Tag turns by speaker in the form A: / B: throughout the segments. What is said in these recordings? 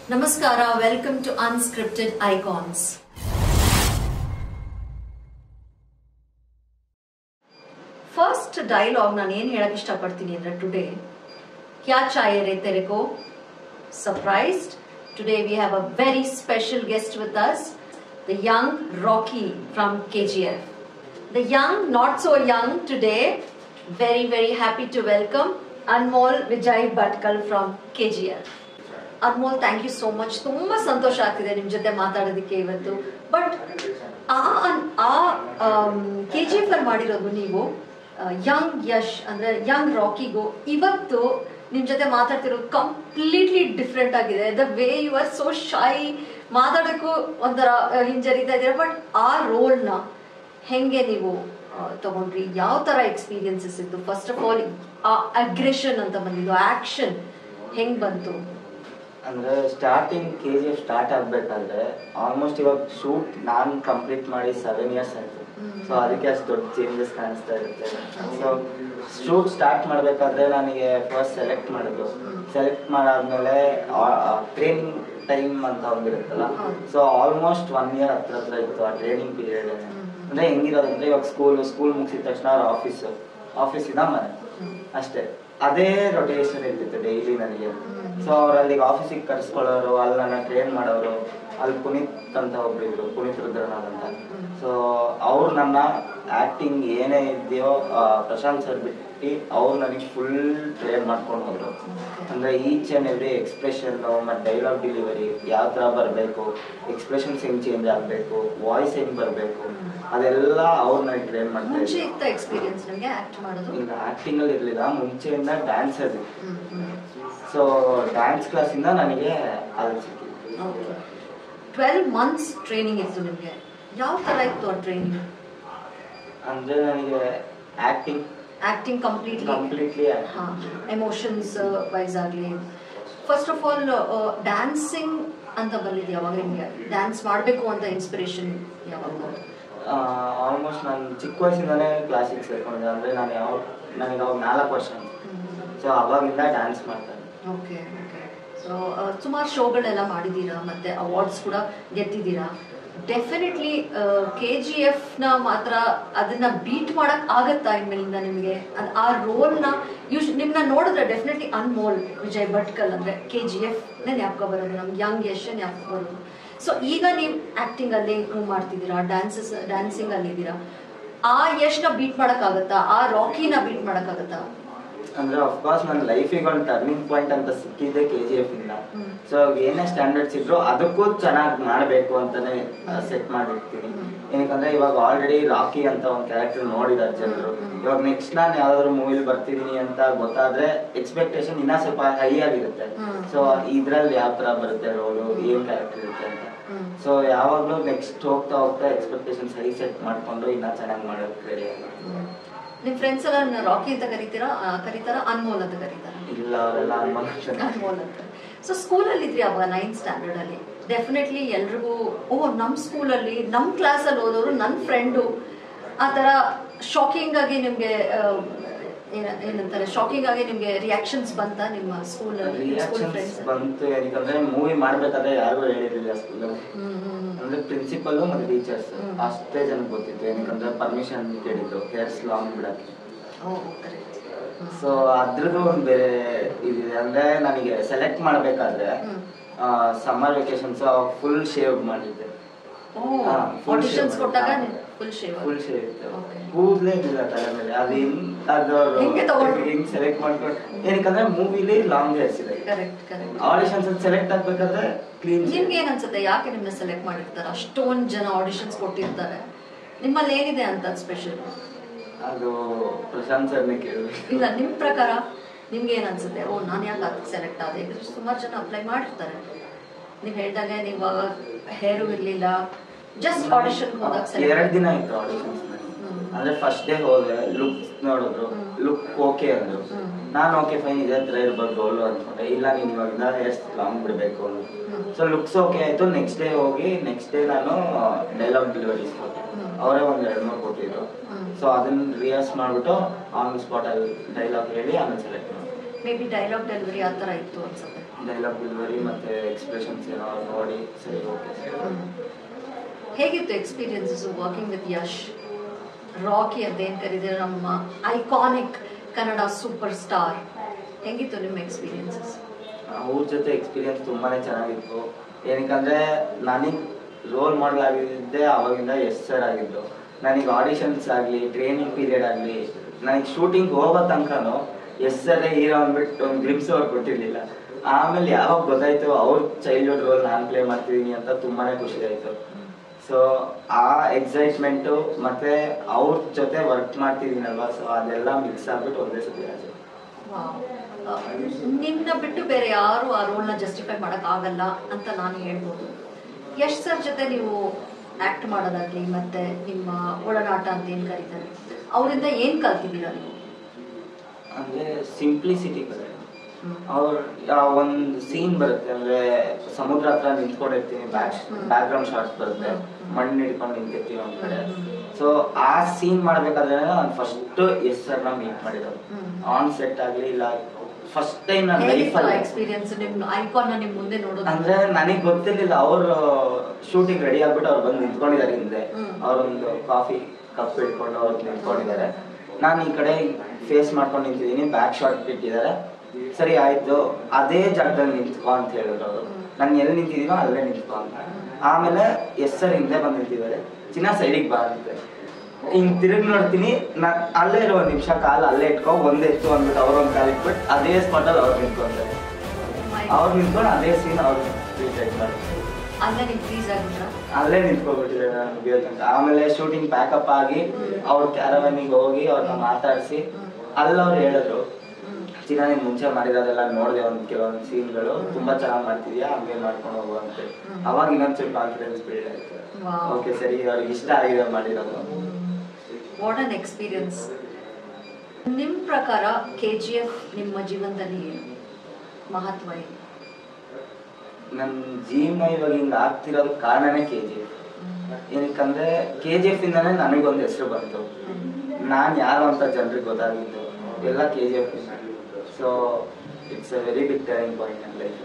A: Namaskara, welcome to Unscripted Icons. First dialogue ನಾನು ಏನು ಹೇಳಕ್ಕೆ ಇಷ್ಟಪಡ್ತೀನಿ ಅಂದ್ರೆ today क्या चाहिए रे तेरे को? Surprised? Today we have a very special guest with us, the young Rocky from KGF. The young, not so young today, very happy to welcome Anmol Vijay Bhatkal from KGF. Anmol, thank you so much. ತುಂಬಾ ಸಂತೋಷ ಆಗ್ತಿದೆ ನಿಮ್ಮ ಜೊತೆ ಮಾತಾಡೋದಕ್ಕೆ ಇವತ್ತು. But KGF ಅಲ್ಲಿ ಮಾಡಿರೋದು ನೀವು Young Yash ಅಂದ್ರೆ ಯಂಗ್ ರಾಕಿಗೂ ಇವತ್ತು ನಿಮ್ ಜೊತೆ ಮಾತಾಡ್ತಿರೋದು ಕಂಪ್ಲೀಟ್ಲಿ ಡಿಫ್ರೆಂಟ್ ಆಗಿದೆ. The way you are so shy, ಮಾತಾಡೋಕ್ಕೂ ಒಂಥರ ಹಿಂಜರಿತಾ ಇದ್ದೀರಾ. ಬಟ್ ಆ ರೋಲ್ನ ಹೆಂಗೆ ನೀವು ತಗೊಂಡ್ರಿ? ಯಾವ ತರ ಎಕ್ಸ್ಪೀರಿಯನ್ಸಸ್ ಇತ್ತು? ಫಸ್ಟ್ ಆಫ್ ಆಲ್ ಆ ಅಗ್ರೆಷನ್ ಅಂತ ಬಂದಿದ್ದು, ಆಕ್ಷನ್ ಹೆಂಗ್ ಬಂತು?
B: ಅಂದ್ರೆ ಸ್ಟಾರ್ಟಿಂಗ್ KGF ಸ್ಟಾರ್ಟ್ ಆಗ್ಬೇಕಾದ್ರೆ ಆಲ್ಮೋಸ್ಟ್ ಇವಾಗ ಶೂಟ್ ನಾನು ಕಂಪ್ಲೀಟ್ ಮಾಡಿ 7 years ಆಯ್ತು. ಸೊ ಅದಕ್ಕೆ ಅಷ್ಟು ದೊಡ್ಡ ಚೇಂಜಸ್ ಕಾಣಿಸ್ತಾ ಇರುತ್ತೆ. ಸೊ ಶೂಟ್ ಸ್ಟಾರ್ಟ್ ಮಾಡ್ಬೇಕಾದ್ರೆ ನನಗೆ ಫಸ್ಟ್ ಸೆಲೆಕ್ಟ್ ಮಾಡಿದ್ರು. ಸೆಲೆಕ್ಟ್ ಮಾಡಾದ್ಮೇಲೆ ಟ್ರೈನಿಂಗ್ ಟೈಮ್ ಅಂತ ಒಂದಿರುತ್ತಲ್ಲ, ಸೊ ಆಲ್ಮೋಸ್ಟ್ 1 year ಹತ್ರ ಇತ್ತು ಆ ಟ್ರೈನಿಂಗ್ ಪೀರಿಯಡ್. ಅಂದ್ರೆ ಹೆಂಗಿರೋದಂದ್ರೆ ಇವಾಗ ಸ್ಕೂಲ್ ಮುಗಿಸಿದ ತಕ್ಷಣ ಆಫೀಸಿಂದ ಮನೆ ಅಷ್ಟೇ, ಅದೇ ರೊಟೇಷನ್ ಇರ್ತಿತ್ತು ಡೈಲಿ ನನಗೆ. ಸೊ ಅವ್ರು ಅಲ್ಲಿಗೆ ಆಫೀಸಿಗೆ ಕರ್ಸ್ಕೊಳ್ಳೋರು, ಅಲ್ಲಿ ನನ್ನ ಟ್ರೈನ್ ಮಾಡೋರು. ಅಲ್ಲಿ ಪುನೀತ್ ಅಂತ ಒಬ್ರಿದ್ರು, ಪುನೀತ್ ರುದ್ರನಾಥ್ ಅಂತ. ಸೊ ಅವ್ರು ನನ್ನ ಆ್ಯಕ್ಟಿಂಗ್ ಏನೇ ಇದೆಯೋ ಪ್ರಶಾಂತ್ ಸರ್ ಬಿಟ್ಟು ಅವ್ರು ನನಗೆ ಫುಲ್ ಟ್ರೈನ್ ಮಾಡ್ಕೊಂಡು ಹೋದ್ರು. ಅಂದರೆ ಈಚ್ ಆ್ಯಂಡ್ ಎವ್ರಿ ಎಕ್ಸ್ಪ್ರೆಷನ್ನು ಮತ್ತು ಡೈಲಾಗ್ ಡೆಲಿವರಿ ಯಾವ ಥರ ಬರಬೇಕು, ಎಕ್ಸ್ಪ್ರೆಷನ್ಸ್ ಹೆಂಗೆ ಚೇಂಜ್ ಆಗಬೇಕು, ವಾಯ್ಸ್ ಹೆಂಗೆ ಬರಬೇಕು, ಅದೆಲ್ಲ ಅವ್ರು ನನಗೆ ಟ್ರೈನ್ ಮಾಡ್ತಾ ಇದ್ರು.
A: ಎಕ್ಸ್ಪೀರಿಯನ್ಸ್ ನಿಮಗೆ ಆ್ಯಕ್ಟ್ ಮಾಡೋದು?
B: ಈಗ ಆ್ಯಕ್ಟಿಂಗಲ್ಲಿ ಇರಲಿಲ್ಲ, ಮುಂಚೆಯಿಂದ ಡ್ಯಾನ್ಸರ್. ಸೊ ಡ್ಯಾನ್ಸ್ ಕ್ಲಾಸಿಂದ ನನಗೆ ಅದು ಸಿಕ್ಕಿತ್ತು.
A: 12 months ಟ್ರೈನಿಂಗ್ ಇತ್ತು ನಿಮಗೆ. ಯಾವ ಥರ ಇತ್ತು ಆ ಟ್ರೈನಿಂಗ್?
B: ಅಂದರೆ ನನಗೆ ಆ್ಯಕ್ಟಿಂಗ್ ಕಂಪ್ಲೀಟ್ಲಿ
A: ಎಮೋಷನ್ಸ್ ವೈಸ್ ಆಗಲಿ. ಫಸ್ಟ್ ಆಫ್ ಆಲ್ ಡ್ಯಾನ್ಸಿಂಗ್ ಅಂತ ಬಂದಿದ್ದು ಯಾವಾಗ ನಿಮಗೆ? ಡ್ಯಾನ್ಸ್ ಮಾಡಬೇಕು ಅಂತ ಇನ್ಸ್ಪಿರೇಷನ್ ಯಾವಾಗ?
B: ಆಲ್ಮೋಸ್ಟ್ ನಾನು ಚಿಕ್ಕ ವಯಸ್ಸಿಂದನೇ ಕ್ಲಾಸಿಗೆ ಸೇರ್ಕೊಂಡಿದ್ದೆ. ಅಂದರೆ ನನಗೆ ಅವಾಗ 4 ವರ್ಷ. ಸೊ ಅವಾಗಿಂದ ಡ್ಯಾನ್ಸ್ ಮಾಡ್ತಾರೆ.
A: ಓಕೆ. ಸೊ ಸುಮಾರು ಶೋಗಳೆಲ್ಲ ಮಾಡಿದ್ದೀರಾ, ಮತ್ತೆ ಅವಾರ್ಡ್ಸ್ ಕೂಡ ಗೆದ್ದಿದ್ದೀರಾ. ಡೆಫಿನೆಟ್ಲಿ KGFನ ಮಾತ್ರ ಅದನ್ನ ಬೀಟ್ ಮಾಡಕ್ ಆಗತ್ತಾ ಇನ್ಮೇಲಿಂದ ನಿಮಗೆ? ಆ ರೋಲ್ನ ನಿಮ್ಮನ್ನ ನೋಡಿದ್ರೆ ಡೆಫಿನೆಟ್ಲಿ ಅನ್ಮೋಲ್ ವಿಜಯ್ ಭಟ್ಕಲ್ ಅಂದ್ರೆ KGFನೇ ಜ್ಞಾಪಕ ಬರೋದು, ನಮ್ಗೆ ಯಂಗ್ ಯಶ್ ಜ್ಞಾಪಕ ಬರೋದು. ಸೊ ಈಗ ನೀವು ಆಕ್ಟಿಂಗ್ ಅಲ್ಲಿ ಮೂವ್ ಮಾಡ್ತಿದ್ದೀರಾ, ಡ್ಯಾನ್ಸಿಂಗ್ ಅಲ್ಲಿ ಇದ್ದೀರಾ. ಆ ಯಶ್ನ ಬೀಟ್ ಮಾಡಕ್ ಆಗತ್ತಾ? ಆ ರಾಕಿನ ಬೀಟ್ ಮಾಡಕ್ ಆಗತ್ತಾ?
B: ಅಂದ್ರೆ ಅಫ್ಕೋರ್ಸ್ ನನ್ನ ಲೈಫಿಗೆ ಒಂದು ಟರ್ನಿಂಗ್ ಪಾಯಿಂಟ್ ಅಂತ ಸಿಕ್ಕಿದೆ KGF ಇಂದ. ಸೊ ಏನೇ ಸ್ಟ್ಯಾಂಡರ್ಡ್ಸ್ ಇದ್ರು ಅದಕ್ಕೂ ಚೆನ್ನಾಗಿ ಮಾಡಬೇಕು ಅಂತಾನೆ ಸೆಟ್ ಮಾಡಿರ್ತೀನಿ. ಏನಕ್ಕಂದ್ರೆ ಇವಾಗ ಆಲ್ರೆಡಿ ರಾಕಿ ಅಂತ ಒಂದು ಕ್ಯಾರೆಕ್ಟರ್ ನೋಡಿದಾರೆ ಜನರು. ಇವಾಗ ನೆಕ್ಸ್ಟ್ ನಾನು ಯಾವ್ದಾದ್ರು ಮೂವಿಲಿ ಬರ್ತಿದೀನಿ ಅಂತ ಗೊತ್ತಾದ್ರೆ ಎಕ್ಸ್ಪೆಕ್ಟೇಷನ್ ಇನ್ನ ಸ್ವಲ್ಪ ಹೈ ಆಗಿರುತ್ತೆ. ಸೊ ಇದ್ರಲ್ಲಿ ಯಾವ ತರ ಬರುತ್ತೆ ರೋಲು, ಏನ್ ಕ್ಯಾರೆಕ್ಟರ್ ಇರುತ್ತೆ ಅಂತ. ಸೊ ಯಾವಾಗ್ಲೂ ನೆಕ್ಸ್ಟ್ ಹೋಗ್ತಾ ಎಕ್ಸ್ಪೆಕ್ಟೇಷನ್ಸ್ ಹೈ ಸೆಟ್ ಮಾಡ್ಕೊಂಡು ಇನ್ನ ಚೆನ್ನಾಗಿ ಮಾಡೋಕೆ ರೆಡಿ ಆಗುತ್ತೆ.
A: ನಿಮ್ ಫ್ರೆಂಡ್ಸ್ ಎಲ್ಲ ರಾಕಿ ಅಂತ ಕರೀತಾರ ಅನ್ಮೋಲ್ ಅಂತ ಕರೀತಾರ?
B: ಇಲ್ಲ, ಅವರೆಲ್ಲ
A: ಅನ್ಮೋಲ್ ಅಂತ. ಸೊ ಸ್ಕೂಲಲ್ಲಿ ಇದ್ರಿ ಅವಾಗ 9th standard ಅಲ್ಲಿ. ಡೆಫಿನೆಟ್ಲಿ ಎಲ್ರಿಗೂ ನಮ್ ಸ್ಕೂಲಲ್ಲಿ ನಮ್ ಕ್ಲಾಸಲ್ಲಿ ಓದೋರು ನನ್ನ ಫ್ರೆಂಡು ಆ ತರ ಶಾಕಿಂಗ್ ಆಗಿ ನಿಮ್ಗೆ ಏನಂತಾರೆ, ಶಾಕಿಂಗ್ ಆಗಿ ನಿಮ್ಗೆ ರಿಯಾಕ್ಷನ್ಸ್ ಬಂತ ನಿಮ್ಮ ಸ್ಕೂಲ್ ಫ್ರೆಂಡ್ಸ್?
B: ಬಂತು. ಯಾಕಂದ್ರೆ ಮೂವಿ ಮಾಡ್ಬೇಕಾದ್ರೆ ಯಾರು ಹೇಳಿರ್ಲಿಲ್ಲ ಸ್ಕೂಲಲ್ಲಿ. ಅಂದ್ರೆ ಪ್ರಿನ್ಸಿಪಲ್ ಮತ್ತೆ ಟೀಚರ್ಸ್ ಅಷ್ಟೇ ಜನಕ್ಕೆ ಗೊತ್ತಿತ್ತು. ಏನಕ್ಕಂದ್ರೆ ಪರ್ಮಿಷನ್ ಕೇಳಿದ್ರು ಹೇರ್ಸ್ ಲಾಂಗ್ ಬಿಡಕ್ಕೆ. ಸೊ ಅದ್ರದ್ದು ಒಂದು ಬೇರೆ ಇದಿದೆ. ಅಂದ್ರೆ ನನಗೆ ಸೆಲೆಕ್ಟ್ ಮಾಡ್ಬೇಕಾದ್ರೆ ಸಮ್ಮರ್ ವೆಕೇಶನ್ಸ್ ಫುಲ್ ಶೇವ್ ಮಾಡಿದ್ದೆ.
A: ಫುಲ್ ಶೇವ್
B: ಇತ್ತು, ಕೂದಲೇ ಇಲ್ಲ ತಲೆ ಮೇಲೆ. ಅದು ಹೆಂಗ್ ಸೆಲೆಕ್ಟ್ ಮಾಡ್ಕೊಂಡು, ಏನಕ್ಕಂದ್ರೆ ಮೂವಿಲಿ ಲಾಂಗ್ ಹೇರ್ಸ್ ಇದೆ. ಆಡಿಷನ್ಸ್ ಸೆಲೆಕ್ಟ್ ಆಗ್ಬೇಕಾದ್ರೆ ಕ್ಲೀನ್.
A: ನಿಮ್ಗೆ ಏನ್ ಅನ್ಸುತ್ತೆ, ಯಾಕೆ ನಿಮ್ಮನ್ನ ಸೆಲೆಕ್ಟ್ ಮಾಡಿರ್ತಾರೆ? ಅಷ್ಟೊಂದು ಜನ ಆಡಿಷನ್ಸ್ ಕೊಟ್ಟಿರ್ತಾರೆ, ನಿಮ್ಮಲ್ಲಿ ಏನಿದೆ ಅಂತ ಸ್ಪೆಷಲ್?
B: ಅದು ಪ್ರಶಾಂತ್ ಸರ್ನೇ ಕೇಳಬೇಕು.
A: ಇಲ್ಲ, ನಿಮ್ ಪ್ರಕಾರ ನಿಮ್ಗೆ ಏನ್ ಅನ್ಸುತ್ತೆ? ನಾನು ಯಾಕೆ ಅದಕ್ಕೆ ಸೆಲೆಕ್ಟ್ ಆದೆ? ಸುಮಾರು ಜನ ಅಪ್ಲೈ ಮಾಡಿರ್ತಾರೆ. ನೀವ್ ಹೇಳ್ದಾಗ ನೀವು ಹೇರು ಇರ್ಲಿಲ್ಲ, ಜಸ್ಟ್ ಆಡಿಷನ್ ಹೋದಾಗ
B: 2 ದಿನ ಇತ್ತು ಆಡಿಷನ್ಸ್. ಅಂದ್ರೆ ಫಸ್ಟ್ ಡೇ ಹೋದೆ, ಲುಕ್ ನೋಡಿದ್ರು, ಲುಕ್ ಓಕೆ ಅಂದ್ರು. ನಾನು ಓಕೆ ಫೈನ್, ಇದೇ ತರ ಇರ್ಬೋದು ರೋಲು ಅನ್ಕೊಂಡೆ. ಇಲ್ಲ, ನೀನ್ ಇವಾಗಿಂದ ಹೇರ್ಸ್ ಲಾಂಗ್ ಬಿಡ್ಬೇಕು ಅಂತ. ಸೊ ಲುಕ್ಸ್ ಓಕೆ ಆಯ್ತು. ನೆಕ್ಸ್ಟ್ ಡೇ ನಾನು ಡೈಲಾಗ್ ಡೆಲಿವರೀಸ್ ಕೊಟ್ಟೆ. ಅವರೇ 1-2 ಕೊಟ್ಟಿದ್ರು. ಸೊ ಅದನ್ನ ರಿಹರ್ಸ್ ಮಾಡ್ಬಿಟ್ಟು ಆನ್ ಸ್ಪಾಟ್ ಅಲ್ಲಿ ಡೈಲಾಗ್ ಹೇಳಿ ಆಮೇಲೆ ಸೆಲೆಕ್ಟ್ ಮಾಡಿ.
A: ಮೇ ಬಿ ಡೈಲಾಗ್ ಡೆಲಿವರಿ ಆ ಥರ ಇತ್ತು ಅನ್ಸುತ್ತೆ.
B: ಡೈಲಾಗ್ ಡೆಲಿವರಿ ಮತ್ತು ಎಕ್ಸ್ಪ್ರೆಷನ್ಸ್ ಏನೋ ನೋಡಿ ಸರಿ ಓಕೆ ಸರ್.
A: ಹೇಗಿತ್ತು experiences working with Yash? Rocky ಅಂತ ಏನು ಕರೀತಾರೆ, ನಮ್ಮ ಐಕಾನಿಕ್ ಕನ್ನಡ ಸೂಪರ್ ಸ್ಟಾರ್. ಹೇಗಿತ್ತು ನಿಮ್ಮ ಎಕ್ಸ್ಪೀರಿಯನ್ಸಸ್?
B: ಅವ್ರ ಜೊತೆ ಎಕ್ಸ್ಪೀರಿಯನ್ಸ್ ತುಂಬಾ ಚೆನ್ನಾಗಿತ್ತು. ಏನಕ್ಕಂದರೆ ನನಗೆ ರೋಲ್ ಮಾಡಲ್ ಆಗಿದ್ದೆ ಆವಾಗಿಂದ ಯಶ್ ಸರ್ ಆಗಿದ್ದು. ನನಗೆ ಆಡಿಷನ್ಸ್ ಆಗಲಿ ಟ್ರೈನಿಂಗ್ ಪೀರಿಯಡ್ ಆಗಲಿ ನನಗೆ ಶೂಟಿಂಗ್ ಹೋಗೋ ತನಕನೂ ಯಶ್ ಸರೇ ಹೀರೋ ಅಂದ್ಬಿಟ್ಟು ಒಂದು ಗ್ಲಿಮ್ಸ್ ಅವ್ರು ಕೊಟ್ಟಿರಲಿಲ್ಲ. ಆಮೇಲೆ ಯಾವಾಗ ಗೊತ್ತಾಯ್ತು ಅವ್ರ ಚೈಲ್ಡ್ಹುಡ್ ರೋಲ್ ನಾನು ಪ್ಲೇ ಮಾಡ್ತಿದ್ದೀನಿ ಅಂತ ತುಂಬಾ ಖುಷಿ ಆಯಿತು. ಸೊ ಆ ಎಕ್ಸೈಟ್ಮೆಂಟು ಮತ್ತು ಅವ್ರ ಜೊತೆ ವರ್ಕ್ ಮಾಡ್ತಿದ್ದೀನಲ್ವ, ಸೊ ಅದೆಲ್ಲ ಮಿಕ್ಸ್ ಆಗ್ಬಿಟ್ಟು ಒಂದೇ ಸತಿ ಆಯ್ತು.
A: ನಿಮ್ಮನ್ನ ಬಿಟ್ಟು ಬೇರೆ ಯಾರು ಆ ರೋಲ್ನ ಜಸ್ಟಿಫೈ ಮಾಡೋಕ್ಕಾಗಲ್ಲ ಅಂತ ನಾನು ಹೇಳ್ಬೋದು. ಯಶ್ ಸರ್ ಜೊತೆ ನೀವು ಆ್ಯಕ್ಟ್ ಮಾಡೋದಾಗಲಿ ಮತ್ತು ನಿಮ್ಮ ಒಡನಾಟ ಅಂತ ಏನು ಕರೀತಾರೆ, ಅವರಿಂದ ಏನು ಕಲ್ತಿದ್ದೀರಾ ನೀವು?
B: ಅಂದರೆ ಸಿಂಪ್ಲಿಸಿಟಿ ಬರುತ್ತೆ. ಅವ್ರ ಒಂದು ಸೀನ್ ಬರುತ್ತೆ, ಅಂದರೆ ಸಮುದ್ರ ಹತ್ರ ನಿಂತ್ಕೊಂಡಿರ್ತೀನಿ, ಬ್ಯಾಕ್ಗ್ರೌಂಡ್ ಶಾರ್ಟ್ಸ್ ಬರುತ್ತೆ, ಮಣ್ಣು ಹಿಡ್ಕೊಂಡು ನಿಂತಿರ್ತೀವಿ ಒಂದು ಕಡೆ. ಸೊ ಆ ಸೀನ್ ಮಾಡ್ಬೇಕಾದ್ರೆ ನಾನು ಫಸ್ಟ್ ಯಶ್ ಸರ್ನ ಮೀಟ್ ಮಾಡಿರೋದು ಆನ್ ಸೆಟ್ ಆಗಲಿ ಇಲ್ಲ ಫಸ್ಟ್ ಟೈಮ್ ನನ್ನ ಲೈಫಲ್ಲಿ
A: ಎಕ್ಸ್ಪೀರಿಯನ್ಸ್. ನಿಮ್ಮ ಐಕಾನ್ ನಿಮ್ಮ ಮುಂದೆ ನೋಡೋದು
B: ಅಂದ್ರೆ ನನಗೆ ಗೊತ್ತಿರ್ಲಿಲ್ಲ. ಅವರು ಶೂಟಿಂಗ್ ರೆಡಿ ಆಗ್ಬಿಟ್ಟು ಅವ್ರು ಬಂದು ನಿಂತ್ಕೊಂಡಿದ್ದಾರೆ ಹಿಂದೆ, ಅವ್ರೊಂದು ಕಾಫಿ ಕಪ್ ಇಟ್ಕೊಂಡು ಅವ್ರು ನಿಂತ್ಕೊಂಡಿದ್ದಾರೆ. ನಾನು ಈ ಕಡೆ ಫೇಸ್ ಮಾಡ್ಕೊಂಡು ನಿಂತಿದ್ದೀನಿ, ಬ್ಯಾಕ್ ಶಾಟ್ ಇಟ್ಟಿದ್ದಾರೆ. ಸರಿ ಆಯ್ತು, ಅದೇ ಜಾಗದಲ್ಲಿ ನಿಂತ್ಕೊ ಅಂತ ಹೇಳಿದ್ರು ಅವರು. ನಾನು ಎಲ್ಲಿ ನಿಂತಿದ್ದೀನೋ ಅಲ್ಲೇ ನಿಂತ್ಕೊ ಅಂತ. ಆಮೇಲೆ ಎಸ್ ಸರ್ ಹಿಂದೆ ಬಂದು ನಿಂತಿದ್ದಾರೆ, ಚಿನ್ನ ಸೈಡಿಗೆ ಬಾ ಅಂತೆ. ಹಿಂಗೆ ತಿರುಗಿ ನೋಡ್ತೀನಿ, ಅಲ್ಲೇ ಇರೋ ಒಂದು ನಿಮಿಷ ಕಾಲು ಅಲ್ಲೇ ಇಟ್ಕೊ, ಒಂದೇ ಎತ್ತು ಅಂದ್ಬಿಟ್ಟು ಅವ್ರೊಂದು ಕಾಲು ಇಟ್ಬಿಟ್ಟು ಅದೇ ಸ್ಪಾಟಲ್ಲಿ ಅವ್ರು ನಿಂತ್ಕೊಂತಾರೆ. ಅವ್ರು ನಿಂತ್ಕೊಂಡು ಅದೇ ಸೀನ್ ಅವ್ರು ರೀಟೇಕ್ ಮಾಡ್ತಾರೆ. ಅಲ್ಲೇ ನಿಂತ್ಕೊಬಿಟ್ಟಿದೆ ನಾನು ತನಕ. ಆಮೇಲೆ ಶೂಟಿಂಗ್ ಪ್ಯಾಕಪ್ ಆಗಿ ಅವ್ರ ಕ್ಯಾರವನಿಗೆ ಹೋಗಿ ಅವ್ರನ್ನ ಮಾತಾಡಿಸಿ ಅಲ್ಲಿ ಅವ್ರು ಹೇಳಿದ್ರು, ಚಿನ್ನ ನೀನು ಮುಂಚೆ ಮಾಡಿರೋದೆಲ್ಲ ನೋಡಿದೆ, ಒಂದು ಕೆಲವೊಂದು ಸೀನ್ಗಳು ತುಂಬಾ ಚೆನ್ನಾಗಿ ಮಾಡ್ತಿದ್ಯಾ, ಹಂಗೆ ಮಾಡ್ಕೊಂಡು ಹೋಗುವಂತೆ. ಅವಾಗ ಇನ್ನೊಂದ್ಸರಿ ಕಾನ್ಫಿಡೆನ್ಸ್ ಬಿಲ್ಡ್ ಆಯ್ತು. ಓಕೆ ಸರಿ, ಅವ್ರಿಗೆ ಇಷ್ಟ ಆಗಿದೆ ಮಾಡಿರೋದು.
A: What an experience. ನಿಮ್ಮ ಪ್ರಕಾರ KGF ನಿಮ್ಮ ಜೀವನದಲ್ಲಿ ಏನು ಮಹತ್ವ ಏನು?
B: ನನ್ನ ಜೀವನ ಇವಾಗ ಹಿಂಗೆ ಆಗ್ತಿರೋದು ಕಾರಣನೇ KGF. ಏನಕ್ಕಂದ್ರೆ KGF ಇಂದಾನೆ ನನಗೊಂದು ಹೆಸರು ಬಂತು, ನಾನು ಯಾರು ಅಂತ ಜನರಿಗೆ ಗೊತ್ತಾಗಿದ್ದು ಎಲ್ಲ KGF. So it's a very big turning point in life.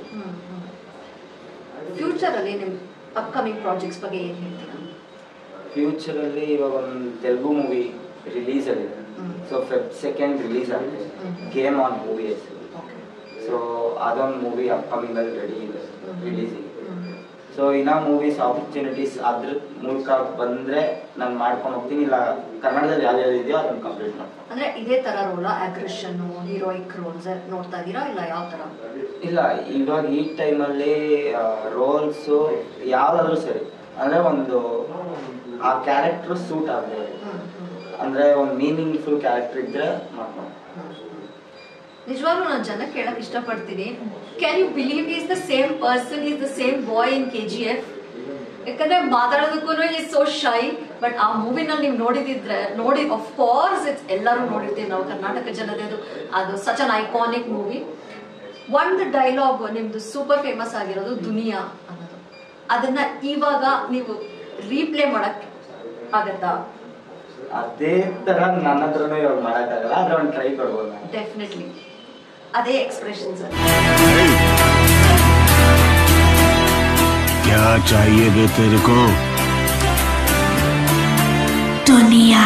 A: ಫ್ಯೂಚರಲ್ಲಿ ನಿಮ್ಮ ಅಪ್ಕಮಿಂಗ್ ಪ್ರಾಜೆಕ್ಟ್ಸ್ ಬಗ್ಗೆ ಏನು ಹೇಳ್ತೀರಾ?
B: ಫ್ಯೂಚರಲ್ಲಿ ಇವಾಗ ಒಂದು ತೆಲುಗು ಮೂವಿ ರಿಲೀಸ್ ಆಗಿದೆ. ಸೊ Feb 2 ರಿಲೀಸ್ ಆಗಿದೆ, ಗೇಮ್ ಆನ್ ಮೂವಿ ಹೆಸರು. ಸೊ ಅದೊಂದು ಮೂವಿ ಅಪ್ಕಮಿಂಗ್ ಅಲ್ಲಿ ರೆಡಿ ಇದೆ ರಿಲೀಸಿಗೆ. ಸೊ ಇನ್ನೂ ಮೂವೀಸ್ ಆಪರ್ಚುನಿಟೀಸ್ ಅದ್ರ ಮೂಲಕ ಬಂದರೆ ನಾನು ಮಾಡ್ಕೊಂಡು ಹೋಗ್ತೀನಿ, ಇಲ್ಲ ಕನ್ನಡದಲ್ಲಿ ಯಾವ್ಯಾವ್ದು ಇದೆಯೋ ಅದನ್ನು ಕಂಪ್ಲೀಟ್ ಮಾಡ್ತೀನಿ.
A: ಅಂದರೆ ಇದೇ ಥರ ರೋಲ, ಅಗ್ರೆಷನ್ನು, ಹೀರೋಯಿಕ್ ರೋಲ್ಸ್ ನೋಡ್ತಾ ಇದ್ದೀರಾ ಇಲ್ಲ ಯಾವ ಥರ?
B: ಇಲ್ಲ, ಇವಾಗ ಈ ಟೈಮಲ್ಲಿ ರೋಲ್ಸು ಯಾವುದಾದ್ರೂ ಸರಿ, ಅಂದರೆ ಒಂದು ಆ ಕ್ಯಾರೆಕ್ಟ್ರು ಸೂಟ್ ಆಗಬೇಕು, ಅಂದರೆ ಒಂದು ಮೀನಿಂಗ್ಫುಲ್ ಕ್ಯಾರೆಕ್ಟರ್ ಇದ್ದರೆ ಮಾಡ್ಕೊಂಡು.
A: ನಿಜವಾಗ್ಲೂ ನಾನು ಜನಕ್ಕೆ ಹೇಳಕ್ ಇಷ್ಟಪಡ್ತೀನಿ, can you believe is the same person, is the same boy in KGF? ಯಾಕಂದ್ರೆ ಮಾತಾಡೋದಕ್ಕೂ ಈಸ್ ಸೋ ಶೈ. ಬಟ್ ಆ ಮೂವಿನಲ್ಲಿ ನೀವು ನೋಡಿ ಆಫ್ ಕೋರ್ಸ್ ಇಟ್ಸ್ ಎಲ್ಲರೂ ನೋಡಿರ್ತೀವಿ ನಾವು, ಕರ್ನಾಟಕ ಜನತೆ. ಅದು ಸಚ್ ಅನ್ ಐಕಾನಿಕ್ ಮೂವಿ. ಒಂದು ಡೈಲಾಗ್ ನಿಮ್ದು ಸೂಪರ್ ಫೇಮಸ್ ಆಗಿರೋದು ದುನಿಯಾ ಅನ್ನೋದು, ಅದನ್ನ ಇವಾಗ ನೀವು ರೀಪ್ಲೇ ಮಾಡಕ್ ಆಗತ್ತಾ?
B: ಅದೇ ತರ ನನ್ನ ಹತ್ರನೂ ಇವಾಗ ಮಾಡಕ್ಕಾಗಲ್ಲ, ಆದ್ರೆ ಒಂದು ಟ್ರೈ ಕೊಡ್ಬೋದು.
A: ಡೆಫಿನೆಟ್ಲಿ ಅದೇ ಎಕ್ಸ್ಪ್ರೆಷನ್ಸ್.
C: क्या चाहिए बे तेरे को? दुनिया.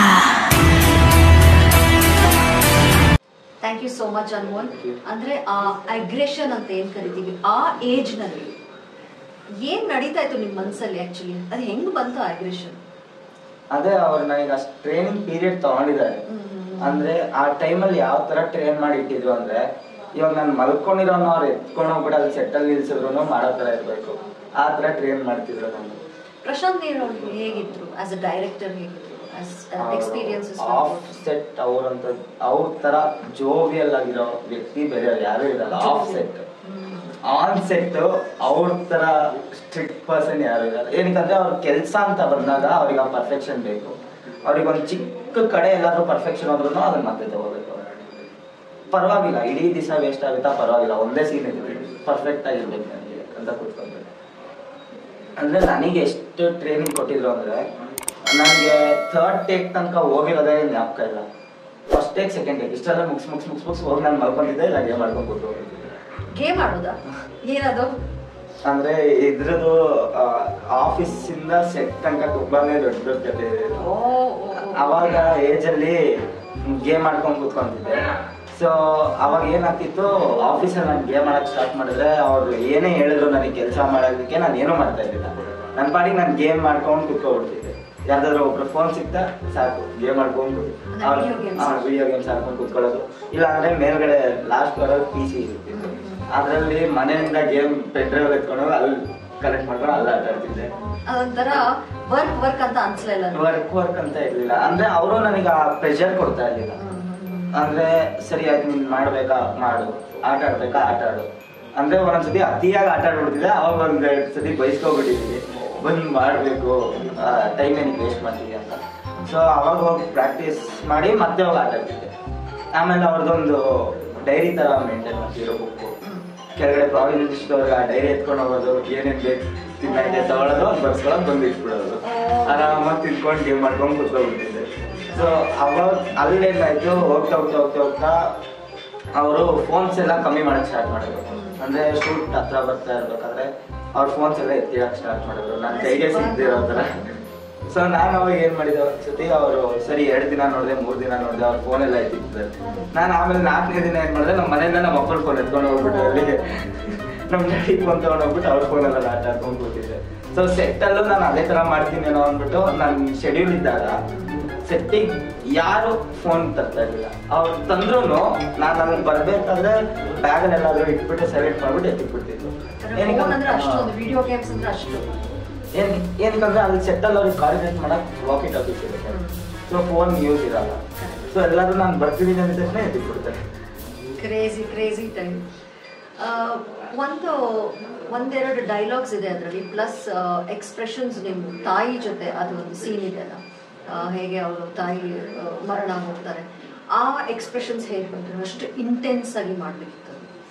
A: Thank you so much Anmol. ಅಂದ್ರೆ ಆ ಅಗ್ರೆಷನ್ ಅಂತ ಏನ್ ಕರಿತೀವಿ, ಆ ಏಜ್ ನಲ್ಲಿ ಏನ್ ನಡೀತಾ ಇತ್ತು ನಿಮ್ ಮನ್ಸಲ್ಲಿ ಆಕ್ಚುಲಿ? ಅದು ಹೆಂಗ್ ಬಂತು ಅಗ್ರೆಷನ್?
B: ಅದೇ ಅವ್ರು ನನಗೆ ಅಷ್ಟು ಟ್ರೈನಿಂಗ್ ಪೀರಿಯಡ್ ತಗೊಂಡಿದ್ದಾರೆ. ಅಂದ್ರೆ ಆ ಟೈಮಲ್ಲಿ ಯಾವ ತರ ಟ್ರೈನ್ ಮಾಡಿ ಇಟ್ಟಿದ್ರು ಅಂದ್ರೆ, ಇವಾಗ ನಾನು ಮಲ್ಕೊಂಡಿರೋನ ಅವ್ರು ಎತ್ಕೊಂಡು ಹೋಗ್ಬಿಟ್ಟು ಅಲ್ಲಿ ಸೆಟ್ಟಲ್ಲಿ ನಿಲ್ಸಿದ್ರು ಮಾಡೋ ತರ ಇರ್ಬೇಕು, ಆ ತರ ಟ್ರೈನ್ ಮಾಡ್ತಿದ್ರು ನಾನು.
A: ಪ್ರಶಾಂತ್ ನೀಲ್ ಅವರು ಹೇಗಿದ್ರು ಆಸ್ ಅ ಡೈರೆಕ್ಟರ್? ಹೇಗಿದ್ರು ಎಕ್ಸ್ಪೀರಿಯನ್ಸಸ್?
B: ಆಫ್ ಸೆಟ್ ಅವ್ರಂತ ಅವ್ರ ತರ ಜೋವಿಯಲ್ ಆಗಿರೋ ವ್ಯಕ್ತಿ ಬೇರೆ ಯಾರು ಇರಲ್ಲ. ಆಫ್ ಸೆಟ್, ಆನ್ ಸೆಟ್ ಅವ್ರ ತರ ಸ್ಟ್ರಿಕ್ಟ್ ಪರ್ಸನ್ ಯಾರು ಇರಲ್ಲ. ಏನಕ್ಕಂದ್ರೆ ಅವ್ರ ಕೆಲಸ ಅಂತ ಬಂದಾಗ ಅವ್ರಿಗೆ ಆ ಪರ್ಫೆಕ್ಷನ್ ಬೇಕು. ಅವ್ರಿಗೆ ಒಂದು ಚಿಕ್ಕ ಕಡೆ ಎಲ್ಲಾದ್ರೂ ಪರ್ಫೆಕ್ಷನ್ ಆದ್ರೂ ಅದನ್ನ ಮತ್ತೆ ತಗೋಬೇಕು. ಪರವಾಗಿಲ್ಲ, ಇಡೀ ದಿವಸ ವೇಸ್ಟ್ ಆಗುತ್ತಾ ಪರವಾಗಿಲ್ಲ, ಒಂದೇ ಸೀನ್ ಇದೆ ಪರ್ಫೆಕ್ಟ್ ಆಗಿರ್ಬೇಕು ನನಗೆ ಅಂತ ಕೂತ್ಕೊಂಡ್ರೆ. ಅಂದ್ರೆ ನನಗೆ ಎಷ್ಟು ಟ್ರೈನಿಂಗ್ ಕೊಟ್ಟಿದ್ರು ಅಂದ್ರೆ, ನನಗೆ ಥರ್ಡ್ ಟೇಕ್ ತನಕ ಹೋಗಿರೋದೇ ಜ್ಞಾಪಕ ಇಲ್ಲ. ಫಸ್ಟ್ ಟೇಕ್, ಸೆಕೆಂಡ್ ಟೇಕ್ ಇಷ್ಟೆಲ್ಲ ಮುಗಿಸ್ ಹೋಗಿ ನಾನು ಮಲ್ಕೊಂಡಿದ್ದೆ, ಇಲ್ಲ ಗೇಮ್ ಮಾಡ್ಕೊಂಡು ಕೂತ್ಕೊಂಡಿದ್ದೆ.
A: ಗೇಮ್ ಆಡೋದಾ? ಏನದು?
B: ಅಂದ್ರೆ ಇದ್ರದ್ದು ಆಫೀಸ್ ಇಂದ ಸೆಟ್ ತನಕ ತುಂಬಾನೇ ದೊಡ್ಡ ದೊಡ್ಡ ಕತೆ ಇದೆ. ಅವಾಗ ಏಜ್ ಅಲ್ಲಿ ಗೇಮ್ ಆಡ್ಕೊಂಡು ಕೂತ್ಕೊಂತಿದ್ದೆ. ಸೊ ಅವಾಗ ಏನಾಗ್ತಿತ್ತು, ಆಫೀಸಲ್ಲಿ ನಾನು ಗೇಮ್ ಆಡೋಕ್ಕೆ ಸ್ಟಾರ್ಟ್ ಮಾಡಿದ್ರೆ ಅವ್ರು ಏನೇ ಹೇಳಿದ್ರು ನನಗೆ ಕೆಲಸ ಮಾಡೋದಕ್ಕೆ ನಾನು ಏನೂ ಮಾಡ್ತಾ ಇದ್ದಿಲ್ಲ. ನನ್ನ ಪಾಡಿಗೆ ನಾನು ಗೇಮ್ ಮಾಡ್ಕೊಂಡು ಕೂತ್ಕೊಬಿಡ್ತಿದ್ದೆ. ಯಾರ್ದಾದ್ರು ಒಬ್ರು ಫೋನ್ ಸಿಗ್ತಾ ಸಾಕು ಗೇಮ್ ಆಡ್ಕೊಂಡು ವಿಡಿಯೋ ಗೇಮ್ಸ್ ಆಡ್ಕೊಂಡು ಕೂತ್ಕೊಳ್ಳೋದು. ಇಲ್ಲ ಅಂದ್ರೆ ಮೇಲ್ಗಡೆ ಲಾಸ್ಟ್ ಬರೋದು PC ಇರ್ತಿತ್ತು, ಅದರಲ್ಲಿ ಮನೆಯಿಂದ ಗೇಮ್ ಪೆಟ್ರೋಲ್ ಎತ್ಕೊಂಡು ಅಲ್ಲಿ ಕನೆಕ್ಟ್ ಮಾಡ್ಕೊಂಡು ಅಲ್ಲಿ ಆಟ ಆಡ್ತಿದ್ದೆ.
A: ಅದೊಂಥರ ವರ್ಕ್ ಅಂತ ಅನ್ಸ್ಲಿಲ್ಲ.
B: ವರ್ಕ್ ಅಂತ ಇರ್ಲಿಲ್ಲ. ಅಂದ್ರೆ ಅವರು ನನಗೆ ಆ ಪ್ರೆಷರ್ ಕೊಡ್ತಾ ಇರ್ಲಿಲ್ಲ. ಅಂದ್ರೆ ಸರಿ ಆಯ್ತು ನೀನ್ ಮಾಡ್ಬೇಕಾ ಮಾಡು, ಆಟ ಆಡ್ಬೇಕಾ ಆಟ ಆಡು. ಅಂದ್ರೆ ಒಂದೊಂದ್ಸತಿ ಅತಿಯಾಗಿ ಆಟ ಆಡ್ಬಿಡ್ತಿದ್ದೆ. ಅವಾಗ ಒಂದ್ 2 ಸತಿ ಬೈಸ್ಕೊಬಿಟ್ಟಿದ್ವಿ, ಬಂದ್ ಮಾಡ್ಬೇಕು, ಟೈಮ್ ಏನಿಗೆ ವೇಸ್ಟ್ ಮಾಡ್ತೀವಿ ಅಂತ. ಸೊ ಅವಾಗ ಹೋಗಿ ಪ್ರಾಕ್ಟೀಸ್ ಮಾಡಿ ಮತ್ತೆ ಹೋಗಿ ಆಟ ಆಡ್ತಿದ್ದೆ. ಆಮೇಲೆ ಅವ್ರದ್ದೊಂದು ಡೈರಿ ತರ ಮೇಂಟೈನ್ ಮಾಡ್ತಿರೋ ಬುಕ್ಕು, ಕೆಳಗಡೆ ಪ್ರಾವಿಷನ್ ಸ್ಟೋರ್ಗೆ ಆ ಡೈರಿ ಎತ್ಕೊಂಡು ಹೋಗೋದು, ಏನೇನ್ ಬೇಕು ತಿನ್ನಕ್ಕೆ ತಗೊಳ್ಳೋದು, ಬರ್ಸ್ಕೊಳ್ಳೋದು, ಬಂದು ಇಟ್ಬಿಡೋದು, ಆರಾಮಾಗಿ ತಿನ್ಕೊಂಡು ಗೇಮ್ ಮಾಡ್ಕೊಂಡು ಕೂತ್ಕೊಂಡ್ಬಿಟ್ಟಿದ್ದೆ. ಸೊ ಅವಾಗ ಅಲ್ಲೇನಾಯ್ತು, ಹೋಗ್ತಾ ಹೋಗ್ತಾ ಹೋಗ್ತಾ ಹೋಗ್ತಾ ಅವರು ಫೋನ್ಸ್ ಎಲ್ಲ ಕಮ್ಮಿ ಮಾಡಕ್ ಸ್ಟಾರ್ಟ್ ಮಾಡಿದ್ರು. ಅಂದ್ರೆ ಶೂಟ್ ಹತ್ರ ಬರ್ತಾ ಇರ್ಬೇಕಾದ್ರೆ ಅವ್ರ ಫೋನ್ಸ್ ಎಲ್ಲ ಎತ್ತಿಡಕ್ ಸ್ಟಾರ್ಟ್ ಮಾಡಿದ್ರು, ನನ್ನ ಕೈಗೆ ಸಿಗ್ದಿರೋ ತರ. ಸೊ ನಾನು ಅವಾಗ ಏನ್ ಮಾಡಿದೆ, ಒಂದ್ಸತಿ ಅವರು ಸರಿ 2 ದಿನ ನೋಡಿದೆ, 3 ದಿನ ನೋಡಿದೆ, ಅವ್ರ ಫೋನ್ ಎಲ್ಲ ಎತ್ತಿದ್ದಾರೆ. ನಾನು ಆಮೇಲೆ 4ನೇ ದಿನ ಏನ್ ಮಾಡಿದೆ, ನಮ್ಮ ಮನೆಯಿಂದ ನಮ್ಮ ಮಕ್ಕಳ ಫೋನ್ ಎತ್ಕೊಂಡು ಹೋಗ್ಬಿಟ್ಟು ಅಲ್ಲಿಗೆ ನಮ್ಮ ಡ್ಯಾಡಿ ಫೋನ್ ತಗೊಂಡು ಹೋಗ್ಬಿಟ್ಟು ಅವ್ರ ಫೋನೆಲ್ಲ ಆಟ ಆಡ್ಕೊಂಡು ಕೂತಿದ್ದೆ. ಸೊ ಸೆಟ್ಟಲ್ಲೂ ನಾನು ಅದೇ ತರ ಮಾಡ್ತೀನೇನೋ ಅಂದ್ಬಿಟ್ಟು ನನ್ನ ಶೆಡ್ಯೂಲ್ ಇದ್ದಾಗ ಸೆಟ್ಟಿಗೆ ಯಾರು ಫೋನ್ ತರ್ತಾ ಇರಲಿಲ್ಲ. ಅವ್ರು ತಂದ್ರು ನಾನು ಅಲ್ಲಿ ಬರ್ಬೇಕಾದ್ರೆ ಬ್ಯಾಗಲ್ಲಿ ಎಲ್ಲಾದ್ರೂ ಇಟ್ಬಿಟ್ಟು ಸೆಲೆಕ್ಟ್ ಮಾಡ್ಬಿಟ್ಟು ಎತ್ತಿಬಿಡ್ತಿದ್ರು. ಏನಕ್ಕಂದ್ರೆ ಅಲ್ಲಿ ಸೆಟ್ಟಲ್ಲಿ ಅವ್ರಿಗೆ ಕಾರ್ಡಿನೇಟ್ ಮಾಡಕ್ ವಾಕಿ ಟಾಕೀಸ್ ಇರುತ್ತೆ. ಸೊ ಫೋನ್ ಯೂಸ್ ಇರಲ್ಲ. ಸೊ ಎಲ್ಲರೂ ನಾನು ಬರ್ತಿದ್ದೀನಿ ಅಂದ ತಕ್ಷಣ ಎತ್ತಿಬಿಡ್ತಾರೆ.
A: Crazy time. ಒಂದೆರಡು ಡೈಲಾಗ್ಸ್ ಇದೆ ಅದರಲ್ಲಿ, ಪ್ಲಸ್ ಎಕ್ಸ್ಪ್ರೆಷನ್ಸ್. ನಿಮ್ಮ ತಾಯಿ ಜೊತೆ ಅದು ಒಂದು ಸೀನ್ ಇದೆ ಅಲ್ಲ, ಹೇಗೆ ಅವರು ತಾಯಿ ಮರಣ ಹೋಗ್ತಾರೆ, ಆ ಎಕ್ಸ್ಪ್ರೆಷನ್ಸ್ ಹೇಗೆ ಬಂದರು, ಅಷ್ಟು ಇಂಟೆನ್ಸ್ ಆಗಿ ಮಾಡಬೇಕಿತ್ತು.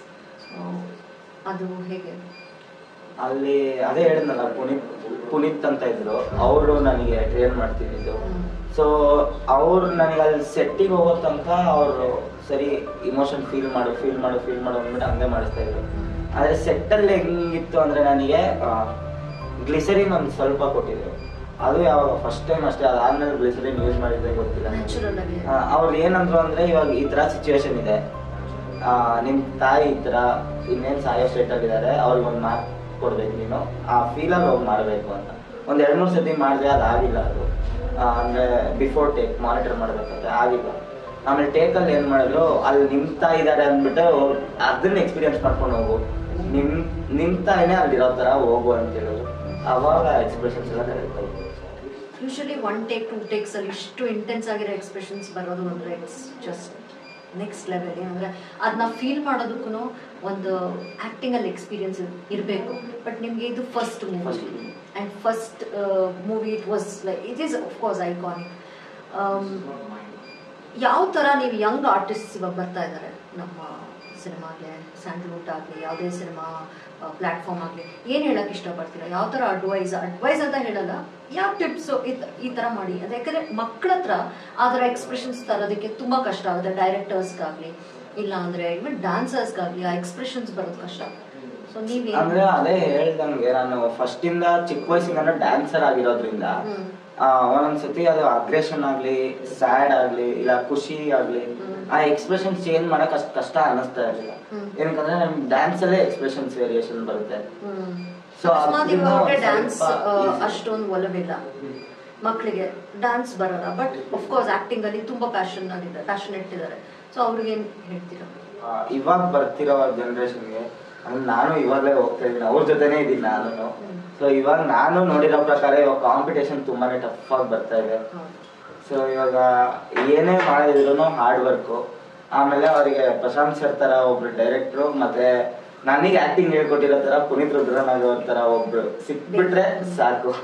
A: ಅದು ಹೇಗೆ?
B: ಅಲ್ಲಿ ಅದೇ ಹೇಳಿದ್ನಲ್ಲ, ಪುನೀತ್ ಅಂತ ಇದ್ರು, ಅವರು ನನಗೆ ಟ್ರೈನ್ ಮಾಡ್ತಿದ್ದು. ಸೊ ಅವ್ರು ನನಗೆ ಅಲ್ಲಿ ಸೆಟ್ಟಿಗೆ ಹೋಗೋ ತನಕ ಅವರು ಸರಿ ಇಮೋಷನ್ ಫೀಲ್ ಮಾಡು ಅಂದ್ಬಿಟ್ಟು ಹಂಗೆ ಮಾಡಿಸ್ತಾ ಇದ್ರು. ಆದರೆ ಸೆಟ್ಟಲ್ಲಿ ಹೆಂಗಿತ್ತು ಅಂದರೆ ನನಗೆ ಗ್ಲಿಸರಿನ್ ಒಂದು ಸ್ವಲ್ಪ ಕೊಟ್ಟಿದ್ರು. ಅದು ಯಾವಾಗ ಫಸ್ಟ್ ಟೈಮ್ ಅಷ್ಟೇ, ಅದಾದ್ಮೇಲೆ ಗ್ಲಿಸರಿನ್ ಯೂಸ್ ಮಾಡಿದ್ರೆ ಗೊತ್ತಿಲ್ಲ. ಅವ್ರು ಏನಂದ್ರು ಅಂದರೆ, ಇವಾಗ ಈ ಥರ ಸಿಚುವೇಶನ್ ಇದೆ, ನಿಮ್ಮ ತಾಯಿ ಈ ಥರ ಇನ್ನೇನು ಸಾಯೋ ಸ್ಟೇಟಲ್ಲಿದ್ದಾರೆ, ಅವ್ರಿಗೆ ಒಂದು ಮಾರ್ಕ್ ಕೊಡ್ಬೇಕು, ನೀನು ಆ ಫೀಲಲ್ಲಿ ಹೋಗಿ ಮಾಡಬೇಕು ಅಂತ. ಒಂದು 2-3 ಸತಿ ಮಾಡಿದೆ, ಅದಾಗಿಲ್ಲ. ಅದು ಅಂದರೆ ಬಿಫೋರ್ ಟೇಕ್ ಮಾನಿಟರ್ ಮಾಡಬೇಕಂತೆ, ಆಗಿಲ್ಲ. ಆಮೇಲೆ ಟೇಕಲ್ಲಿ ಏನು ಮಾಡಿದ್ರು, ಅಲ್ಲಿ ನಿಮ್ತಾ ಇದ್ದಾರೆ ಅಂದ್ಬಿಟ್ಟು ಅದನ್ನ ಎಕ್ಸ್ಪೀರಿಯನ್ಸ್ ಮಾಡ್ಕೊಂಡು ಹೋಗು, ನಿಮ್ಮ ತಾಯಿನೇ ಅಲ್ಲಿರೋ ಥರ ಹೋಗು ಅಂತ ಹೇಳಿದ್ರು. ಅವಾಗ ಎಕ್ಸ್ಪ್ರೆಷನ್ಸ್ ಎಲ್ಲ ಕರೆಕ್ಟ್ ಆಯಿತು.
A: ಯೂಶಲಿ 1 ಟೇಕ್ 2 ಟೇಕ್ಸ್ ಅಲ್ಲಿ ಇಷ್ಟು ಇಂಟೆನ್ಸ್ ಆಗಿರೋ ಎಕ್ಸ್ಪ್ರೆಷನ್ಸ್ ಬರೋದು ಅಂದರೆ ಇಟ್ಸ್ ಜಸ್ಟ್ ನೆಕ್ಸ್ಟ್ ಲೆವೆಲ್. ಏನಂದರೆ ಅದನ್ನ ಫೀಲ್ ಮಾಡೋದಕ್ಕೂ ಒಂದು ಆ್ಯಕ್ಟಿಂಗಲ್ಲಿ ಎಕ್ಸ್ಪೀರಿಯನ್ಸ್ ಇರಬೇಕು. ಬಟ್ ನಿಮಗೆ ಇದು first movie, and first movie it was like it is of course iconic. ಯಾವ ಥರ ನೀವು ಯಂಗ್ ಆರ್ಟಿಸ್ಟ್ಸ್ ಇವಾಗ ಬರ್ತಾ ಇದ್ದಾರೆ ನಮ್ಮ ಸಿನಿಮಾಗೆ, ಸ್ಯಾಂಡಲ್ವುಡ್ ಆಗಲಿ ಯಾವುದೇ ಸಿನಿಮಾ ಪ್ಲ್ಯಾಟ್ಫಾರ್ಮ್ ಆಗಲಿ, ಏನು ಹೇಳಕ್ಕೆ ಇಷ್ಟಪಡ್ತೀರಾ? ಯಾವ ಥರ ಅಡ್ವೈಸ್ ಅಂತ ಹೇಳಲ್ಲ, ಯಾವ ಟಿಪ್ಸು ಈ ಥರ ಮಾಡಿ ಅದು. ಯಾಕಂದರೆ ಮಕ್ಕಳ ಹತ್ರ ಆ ಥರ ಎಕ್ಸ್ಪ್ರೆಷನ್ಸ್ ತರೋದಕ್ಕೆ ತುಂಬ ಕಷ್ಟ ಆಗುತ್ತೆ. ಡೈರೆಕ್ಟರ್ಸ್ಗಾಗಲಿ ಇಲ್ಲ ಅಂದರೆ ಇವನ್ ಡ್ಯಾನ್ಸರ್ಸ್ಗಾಗಲಿ ಆ ಎಕ್ಸ್ಪ್ರೆಷನ್ಸ್ ಬರೋದು ಕಷ್ಟ. ಸೊ ನೀವು
B: ಅಂದರೆ ಅದೇ ಹೇಳ್ದಂಗೆ, ನಾನು ಫಸ್ಟಿಂದ ಚಿಕ್ಕ ವಯಸ್ಸಿಂದ ಡ್ಯಾನ್ಸರ್ ಆಗಿರೋದ್ರಿಂದ ಒಂದೊಂದ್ಸತಿ ಅದು ಅಗ್ರೆಷನ್ ಆಗಲಿ, ಸ್ಯಾಡ್ ಆಗಲಿ, ಇಲ್ಲ ಖುಷಿ ಆಗಲಿ, ಆ ಎಕ್ಸ್ಪ್ರೆಷನ್ ಚೇಂಜ್ ಮಾಡಕ್ ಅಷ್ಟು ಕಷ್ಟ ಅನ್ನಿಸ್ತಾ ಇರಲಿಲ್ಲ. ಏನಕ್ಕಂದ್ರೆ ನಮ್ ಡ್ಯಾನ್ಸ್ ಅಲ್ಲೇ ಎಕ್ಸ್ಪ್ರೆಷನ್ಸ್ ವೇರಿಯೇಷನ್ ಬರುತ್ತೆ. ಸೊ
A: ಡ್ಯಾನ್ಸ್ ಅಷ್ಟೊಂದು ಒಲವಿಲ್ಲ ಮಕ್ಕಳಿಗೆ, ಡ್ಯಾನ್ಸ್ ಬರಲ್ಲ. ಬಟ್ ಆಫ್ಕೋರ್ಸ್ ಆಕ್ಟಿಂಗ್ ಅಲ್ಲಿ ತುಂಬಾ ಪ್ಯಾಷನೆಟ್ ಇದ್ದಾರೆ. ಸೊ ಅವ್ರಿಗೆ ಏನ್ ಹೇಳ್ತೀರಾ?
B: ಇವಾಗ ಬರ್ತಿರೋ ಜನರೇಷನ್ಗೆ, ನಾನು ಇವಾಗಲೇ ಹೋಗ್ತಾ ಇದ್ದೀನಿ, ಅವ್ರ ಜೊತೆನೇ ಇದ್ದೀನಿ ನಾನು. ಸೊ ಇವಾಗ ನಾನು ನೋಡಿರೋ ಪ್ರಕಾರ ಇವಾಗ ಕಾಂಪಿಟೇಷನ್ ತುಂಬಾನೇ ಟಫ್ ಆಗಿ ಬರ್ತಾ ಇದೆ. ಸೊ ಇವಾಗ ಏನೇ ಮಾಡಿದ್ರು ಹಾರ್ಡ್ ವರ್ಕು. ಆಮೇಲೆ ಅವರಿಗೆ ಪ್ರಶಾಂತ್ ಸರ್ ತರ ಒಬ್ರು ಡೈರೆಕ್ಟ್ರು, ಮತ್ತೆ ನನಗೆ ಆಕ್ಟಿಂಗ್ ಹೇಳ್ಕೊಟ್ಟಿರೋ ತರ ಪುನೀತ್ ರುದ್ರನಾಗವ್ರ ತರ ಒಬ್ರು ಸಿಕ್ಬಿಟ್ರೆ ಸಾಕು.